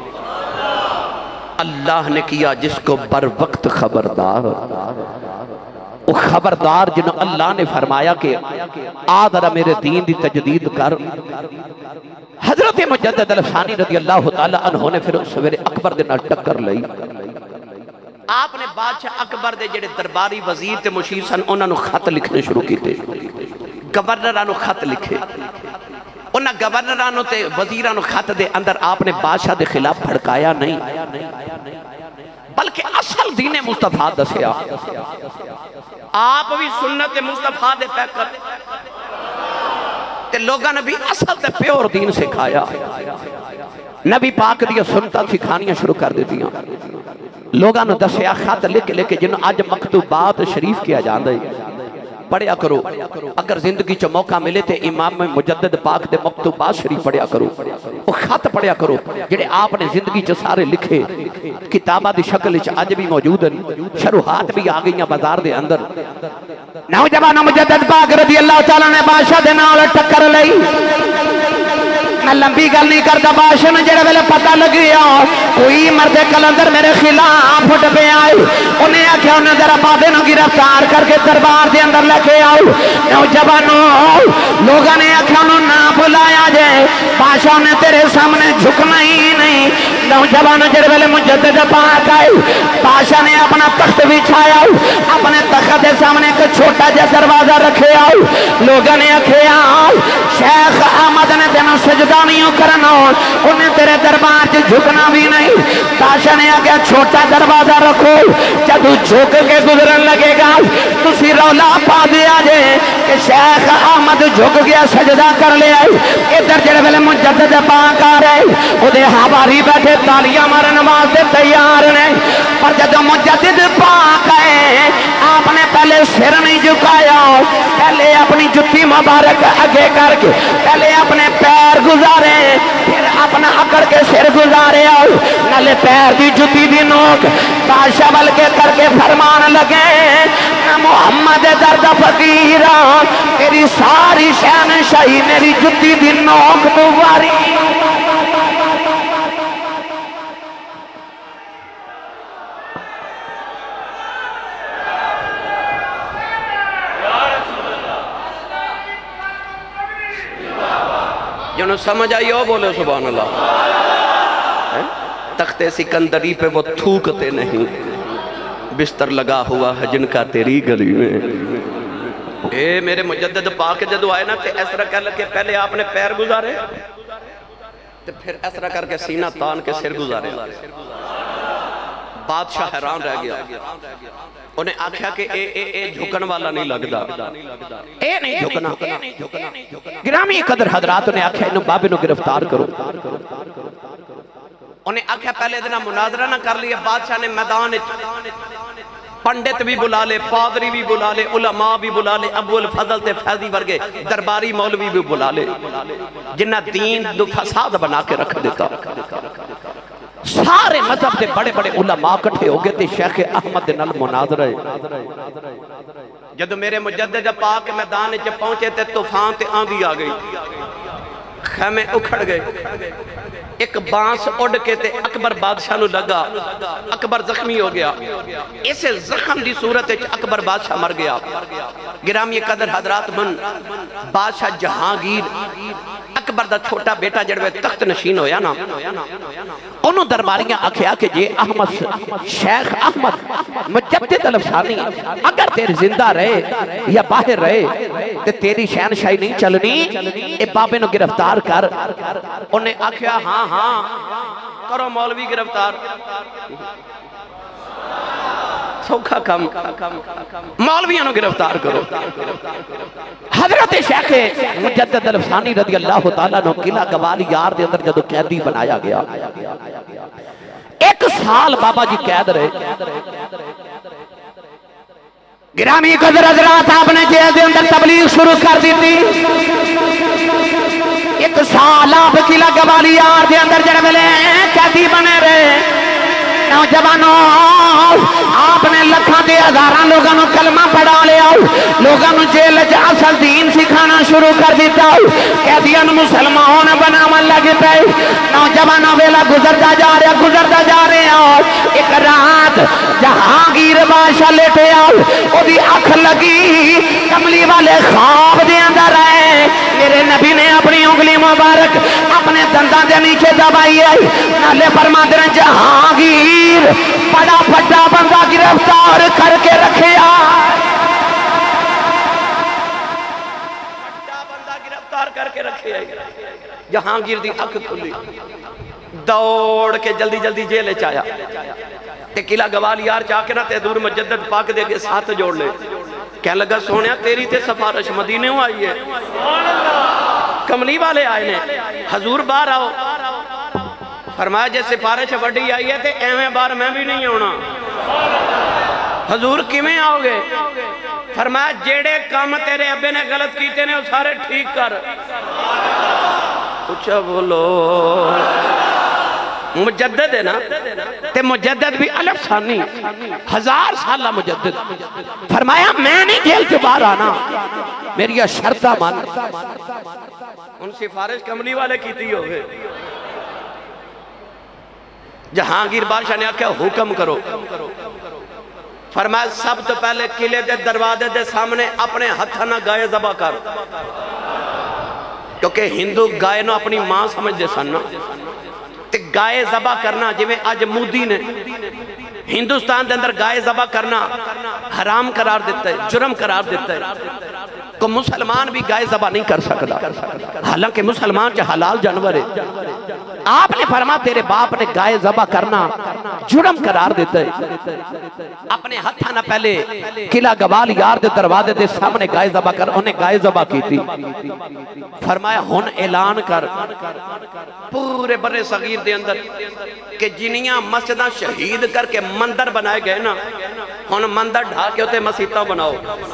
اللہ نے کیا جس کو بر وقت خبردار. وہ خبردار جنہوں اللہ نے فرمایا کہ آدھرہ میرے دین دی تجدید کر. حضرت مجدد الثانی رضی اللہ تعالیٰ عنہ نے پھر سویرے اکبر دے نال ٹکر لئی. آپ نے بادشاہ اکبر دے جڑے درباری وزیر تے مشیر سن انہوں نے خط لکھنے شروع کیتے, گورنرانو خط لکھے. انہاں گورنرانو تے وزیرانو خط دے اندر آپ نے بادشاہ دے خلاف بھڑکایا نہیں بلکہ اصل دین مصطفیٰ دسیا. آپ بھی سنت مصطفیٰ دے پیکر تے لوگاں نے بھی اصل تے پیور دین سکھایا. نبی پاک دیا سنتاں سکھانیاں شروع کر دیتیاں. لوگاں نے دسیا خط لکھ لے کے جنہوں آج مکتوبات شریف کیا جان دے پڑھیا کرو. اگر زندگی چو موقع ملے تے امام مجدد پاک دے مکتوبات شریف پڑھیا کرو, وہ خط پڑھیا کرو جڑے آپ نے زندگی چو سارے لکھے کتابہ دی شکل چ آج بھی موجود ہیں. شروحات بھی آگئیاں بازار دے اندر. نوجوان مجدد پاک رضی اللہ تعالیٰ نے بادشاہ دے نال ٹکر لئی. میں لمبی گل نہیں کرتا, بادشاہ نے جڑے ویلے پتہ لگیا کوئی مرد کلندر میرے خلاف اٹھ پہ آئے, انہیں آکھیا انہیں ذرا بابے نو گرفتار کر کے دربار دے اندر لے کے آؤ. نوجوانوں لوگوں نے آکھیا انہوں نہ بلایا جائے, بادشاہ نے تیرے سامنے جھکنا ہی نہیں. نوجوانوں جڑے ویلے مجدد پاک آئے, بادشاہ نے اپنا تخت بچھایا, اپنے تخت دے سامنے ایک چھوٹا جا دروازہ رکھے آؤ. لوگوں نے آکھیا شیخ احمد نے تینوں سجدہ نہیں کرنا, انہیں تیرے دربار سے جھکنا بھی نہیں. بادشاہ نے آگیا چھوٹا دروازہ رکھو, جدو جھک کے گزرن لگے گا تسی رولا پا دیا جائے کہ شیخ احمد جھک گیا سجدہ کر لے آئے. ادھر جڑے ویلے مجدد پاک آ رہے وہ دے حواری بیٹھے تالیاں مارن واسطے تیار نے, پر جدو مجدد پاک آئے آپ نے پہلے سر نہیں جھکایا, پہلے اپنی جتی مبارک آگے کر کے پہلے اپنے پیر گزارے, پھر اپنا اکڑ کے سر گزارے آؤ, نالے پیر دی جتی دی نوک بادشاہ بل کے کر کے فرمان لگے نہ محمد درد فقیرہ تیری ساری شہنشاہی میری جتی دی نوک دواری. جنہوں سمجھ آئی ہو بولے سبحان اللہ. تخت سکندری پہ وہ تھوکتے نہیں, بستر لگا ہوا ہے جن کا تیری گلی میں. اے میرے مجدد پاک جدو آئے نا تے اس طرح کہہ لکے پہلے آپ نے پیر گزارے تے پھر اس طرح کر کے سینہ تان کے سر گزارے. بادشاہ حیران رہ گیا, انہیں آکھیا کہ اے اے اے جھکن والا نہیں لگدا, اے نہیں جھکنا. گرامی قدر حضرات نے آکھیا انہوں بابے نو گرفتار کرو. انہیں آکھیا پہلے دنہ مناظرہ نہ کر لیا. بادشاہ نے میدان پنڈت بھی بلا لے, پادری بھی بلا لے, علماء بھی بلا لے, ابو الفضل تے فیضی ورگے درباری مولوی بھی بلا لے, جنہ دین دو فساد بنا کے رکھ دیتا. سارے مذہب دے بڑے بڑے علماء کٹھے ہو گئے تھے شیخ احمد نال مناظرہ. جدو میرے مجدد پاک میدان چ پہنچے تے طوفان تے آندھی آ گئی, خیمے اکھڑ گئے, ایک بانس اڑ کے تے اکبر بادشاہ نو لگا, اکبر زخمی ہو گیا. اسے زخم دی صورت اکبر بادشاہ مر گیا. گرامی قدر حضرات من بادشاہ جہانگیر اکبر دا چھوٹا بیٹا جڑوے تخت نشین ہویا نا, انہوں درباریاں آکھیا کہ جے احمد شیخ احمد مجدد الفسانی اگر تیرے زندہ رہے یا باہر رہے تے تیری شہنشاہی نہیں چلنی, اے بابے نو گرفتار کر. انہیں آکھیا ہاں ہاں کرو مولوی گرفتار. سوکھا کم مولویوں نے گرفتار کرو. حضرت شیخ مجدد الفسانی رضی اللہ تعالیٰ نے قلعہ گوالی یار دے اندر جدو قیدی بنایا گیا ایک سال بابا جی قید رہے. گرامی قدر حضرات آپ نے جیل دے اندر تبلیغ شروع کر دی تھی. ایک سال آپ قلعہ گوالی یار دے اندر جڑے ملے قیدی بنے رہے. نوجوانوں آپ نے لکھاں دے ہزاراں لوگوں نے کلمہ پڑھا لیا, لوگوں نے جیل وچ اصل دین سکھانا شروع کر دیتا, قیدیاں مسلمان بناون لگ پئے. نوجوانوں ویلا گزرتا جا رہا گزرتا جا رہا ایک رات جہانگیر بادشاہ لیٹے آؤ, او دی اکھ لگی کملی والے خواب دے اندر آئے. میرے نبی نے اپنی انگلی مبارک اپنے دنداں دے نیچے دبائی ہے, نالے فرماتے ہیں جہانگیر بڑا بڑا بندہ گرفتار کر کے رکھے آئے. بڑا بندہ گرفتار کر کے رکھے آئے. جہانگیر دی اکھ کھلی, دوڑ کے جلدی جلدی جیلے چایا تے قلعہ گوالی یار چاہ کے نہ تے حضور مجدد پاک دے کے ساتھ جوڑ لے. کہنے لگا سونیا تیری تے سفارش مدینے ہوں آئی ہے, کملی والے آئے نے, حضور باہر آؤ. فرمایا جے سفارش وڈی آئی ہے تے ایویں بار میں بھی نہیں ہونا. حضور کیویں آؤ گے؟ فرمایا جیڑے کام تیرے ابے نے غلط کیتے نے وہ سارے ٹھیک کر. اچھا بولو مجدد ہے نا, تے مجدد بھی الف ثانی ہزار سالہ مجدد. فرمایا میں نہیں جیل سے باہر آنا, میری شرطہ مان. ان سفارش کملی والے کیتی ہوئے. جہانگیر بادشاہ نے آکھا حکم کرو. فرمایا سب تو پہلے قلعے دے دروازے دے سامنے اپنے ہتھا نہ گائے ذبح کر, کیونکہ ہندو گائے نو اپنی ماں سمجھ دے سننا. تے گائے ذبح کرنا جویں اج مودی نے ہندوستان دے اندر گائے ذبح کرنا حرام قرار دیتا ہے, جرم قرار دیتا ہے. کو مسلمان بھی گائے ذبح نہیں کر سکتا, حالانکہ مسلمان چاہ حلال جانور ہے. آپ نے فرما تیرے باپ نے گائے ذبح کرنا جرم قرار دیتا ہے. اپنے ہتھا نہ پہلے قلعہ گوال یار دے دروازے دے سامنے گائے ذبح کر, انہیں گائے ذبح کی تھی. فرمایا ہن اعلان کر پورے بر صغیر دے اندر کہ جنیاں مسجدہ شہید کر کے مندر بنائے گئے نا, ہن مندر ڈھا کے ہوتے مسیطہ بناؤ.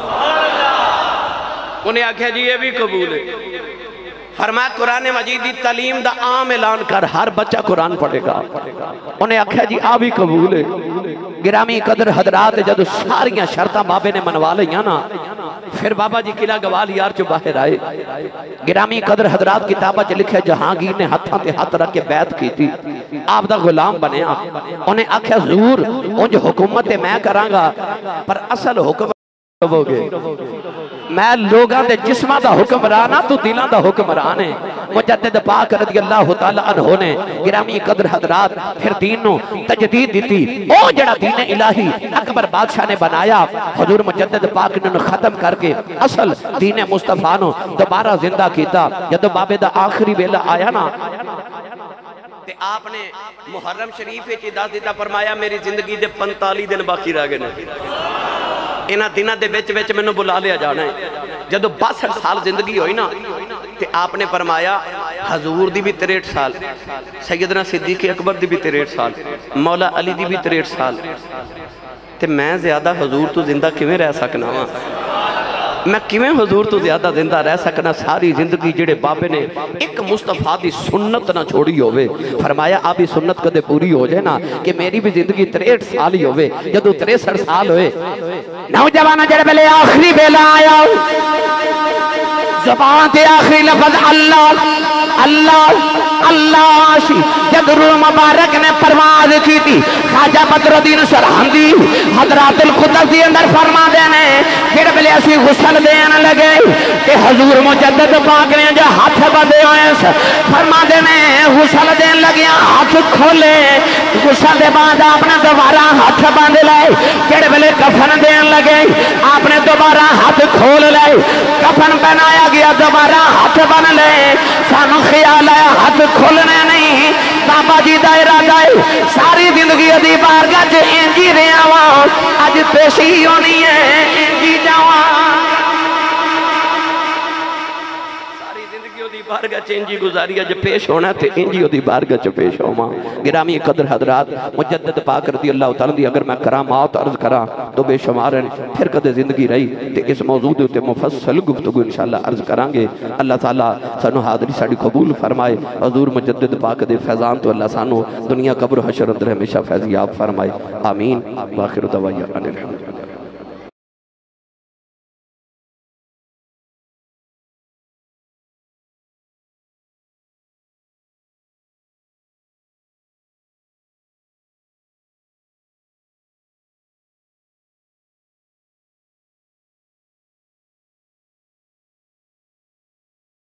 انہیں آکھے جی یہ بھی قبول ہے. فرمایا قرآن مجید دی تعلیم دا عام اعلان کر, ہر بچہ قرآن پڑھے گا. انہیں آکھا جی آ بھی قبول ہے. گرامی قدر حضرات جدو ساریاں شرطہ بابے نے منوا لیاں نا, پھر بابا جی قلعہ گوال یار چو باہر آئے. گرامی قدر حضرات کتابہ چ لکھے جہانگیر نے ہتھاں تے ہاتھ رکھ کے بیعت کی تھی, آپ دا غلام بنیا. انہیں آکھا حضور انج حکومت میں کرانگا پر اصل حکم ہوگے, میں لوگاں دے جسمہ دا حکمرانا تو دلان دا حکمران ہے. مجدد پاک رضی اللہ تعالیٰ عنہ نے گرامی قدر حضرات پھر دین نو تجدید دیتی. او جڑا دین الہی اکبر بادشاہ نے بنایا, حضور مجدد پاک نے ختم کر کے اصل دین مصطفیٰ نو دوبارہ زندہ کیتا. جدو بابے دا آخری ویلہ آیا نا, تے آپ نے محرم شریف کی داس دیتا, فرمایا میری زندگی دے پنتالی دن باقی رہ گئے. انہاں دنہ دے بیچ بیچ میں نے بلا لیا جانا ہے. جدو باسٹھ سال زندگی ہوئی نا, تے آپ نے فرمایا حضور دی بھی تریٹھ سال, سیدنا صدیق اکبر دی بھی تریٹھ سال, مولا علی دی بھی تریٹھ سال. تے میں زیادہ حضور تو زندہ کیویں رہ سکنا ہوں, میں کیویں حضور تو زیادہ زندہ رہ سکنا. ساری زندگی جڑے بابے نے ایک مصطفیٰ دی سنت نہ چھوڑی ہوئے. فرمایا آبی سنت کدے پوری ہو جائے نا کہ میری بھی زندگی تریٹھ سال ہی ہوئے. جدو تریسٹھ سال ہوئے نوجوانہ جڑے بلے آخری بیلا آیا, زبان تے آخری لفظ اللہ اللہ اللہ شی. جد روح مبارک نے پرواز کی تھی, خواجہ بدر الدین سرہندی حضرات القدس دی اندر فرما دینے پھر بلے اسی غسل دین لگے کہ حضور مجدد پاک نے جو ہاتھ بدے ہوئے فرما دینے غسل دین لگے, ہاتھ کھولے. غسل دے بعد آپ نے دوبارہ ہاتھ باندھ لائے. پھر بلے کفن دین لگے, آپ نے دوبارہ ہاتھ کھول لائے. کفن پہنایا گیا, دوبارہ ہاتھ بن لے. سانو خیال آیا ہاتھ کھولنے نہیں, بابا جی دا ارادہ ہے ساری زندگی دی بارگاہ چ انجی رہا وا اج پیشی ہونی ہے انجی جاواں ساری زندگی دی بارگاہ چ انجی گزاری اج پیش ہونا تے انجی دی بارگاہ چ پیش ہوواں گرامی قدر حضرات مجدد پاک رضی اللہ تعالی دی اگر میں کرامات عرض کراں تو بے شمار ہیں پھر کدے زندگی رہی تے اس موضوع دے تے مفصل گفتگو انشاءاللہ عرض کران گے اللہ تعالی سانو حاضری ساڈی قبول فرمائے حضور مجدد پاک دے فیضان تو اللہ سانو دنیا قبر حشر اندر ہمیشہ فیض یاب فرمائے آمین واخر دعوانا الحمدللہ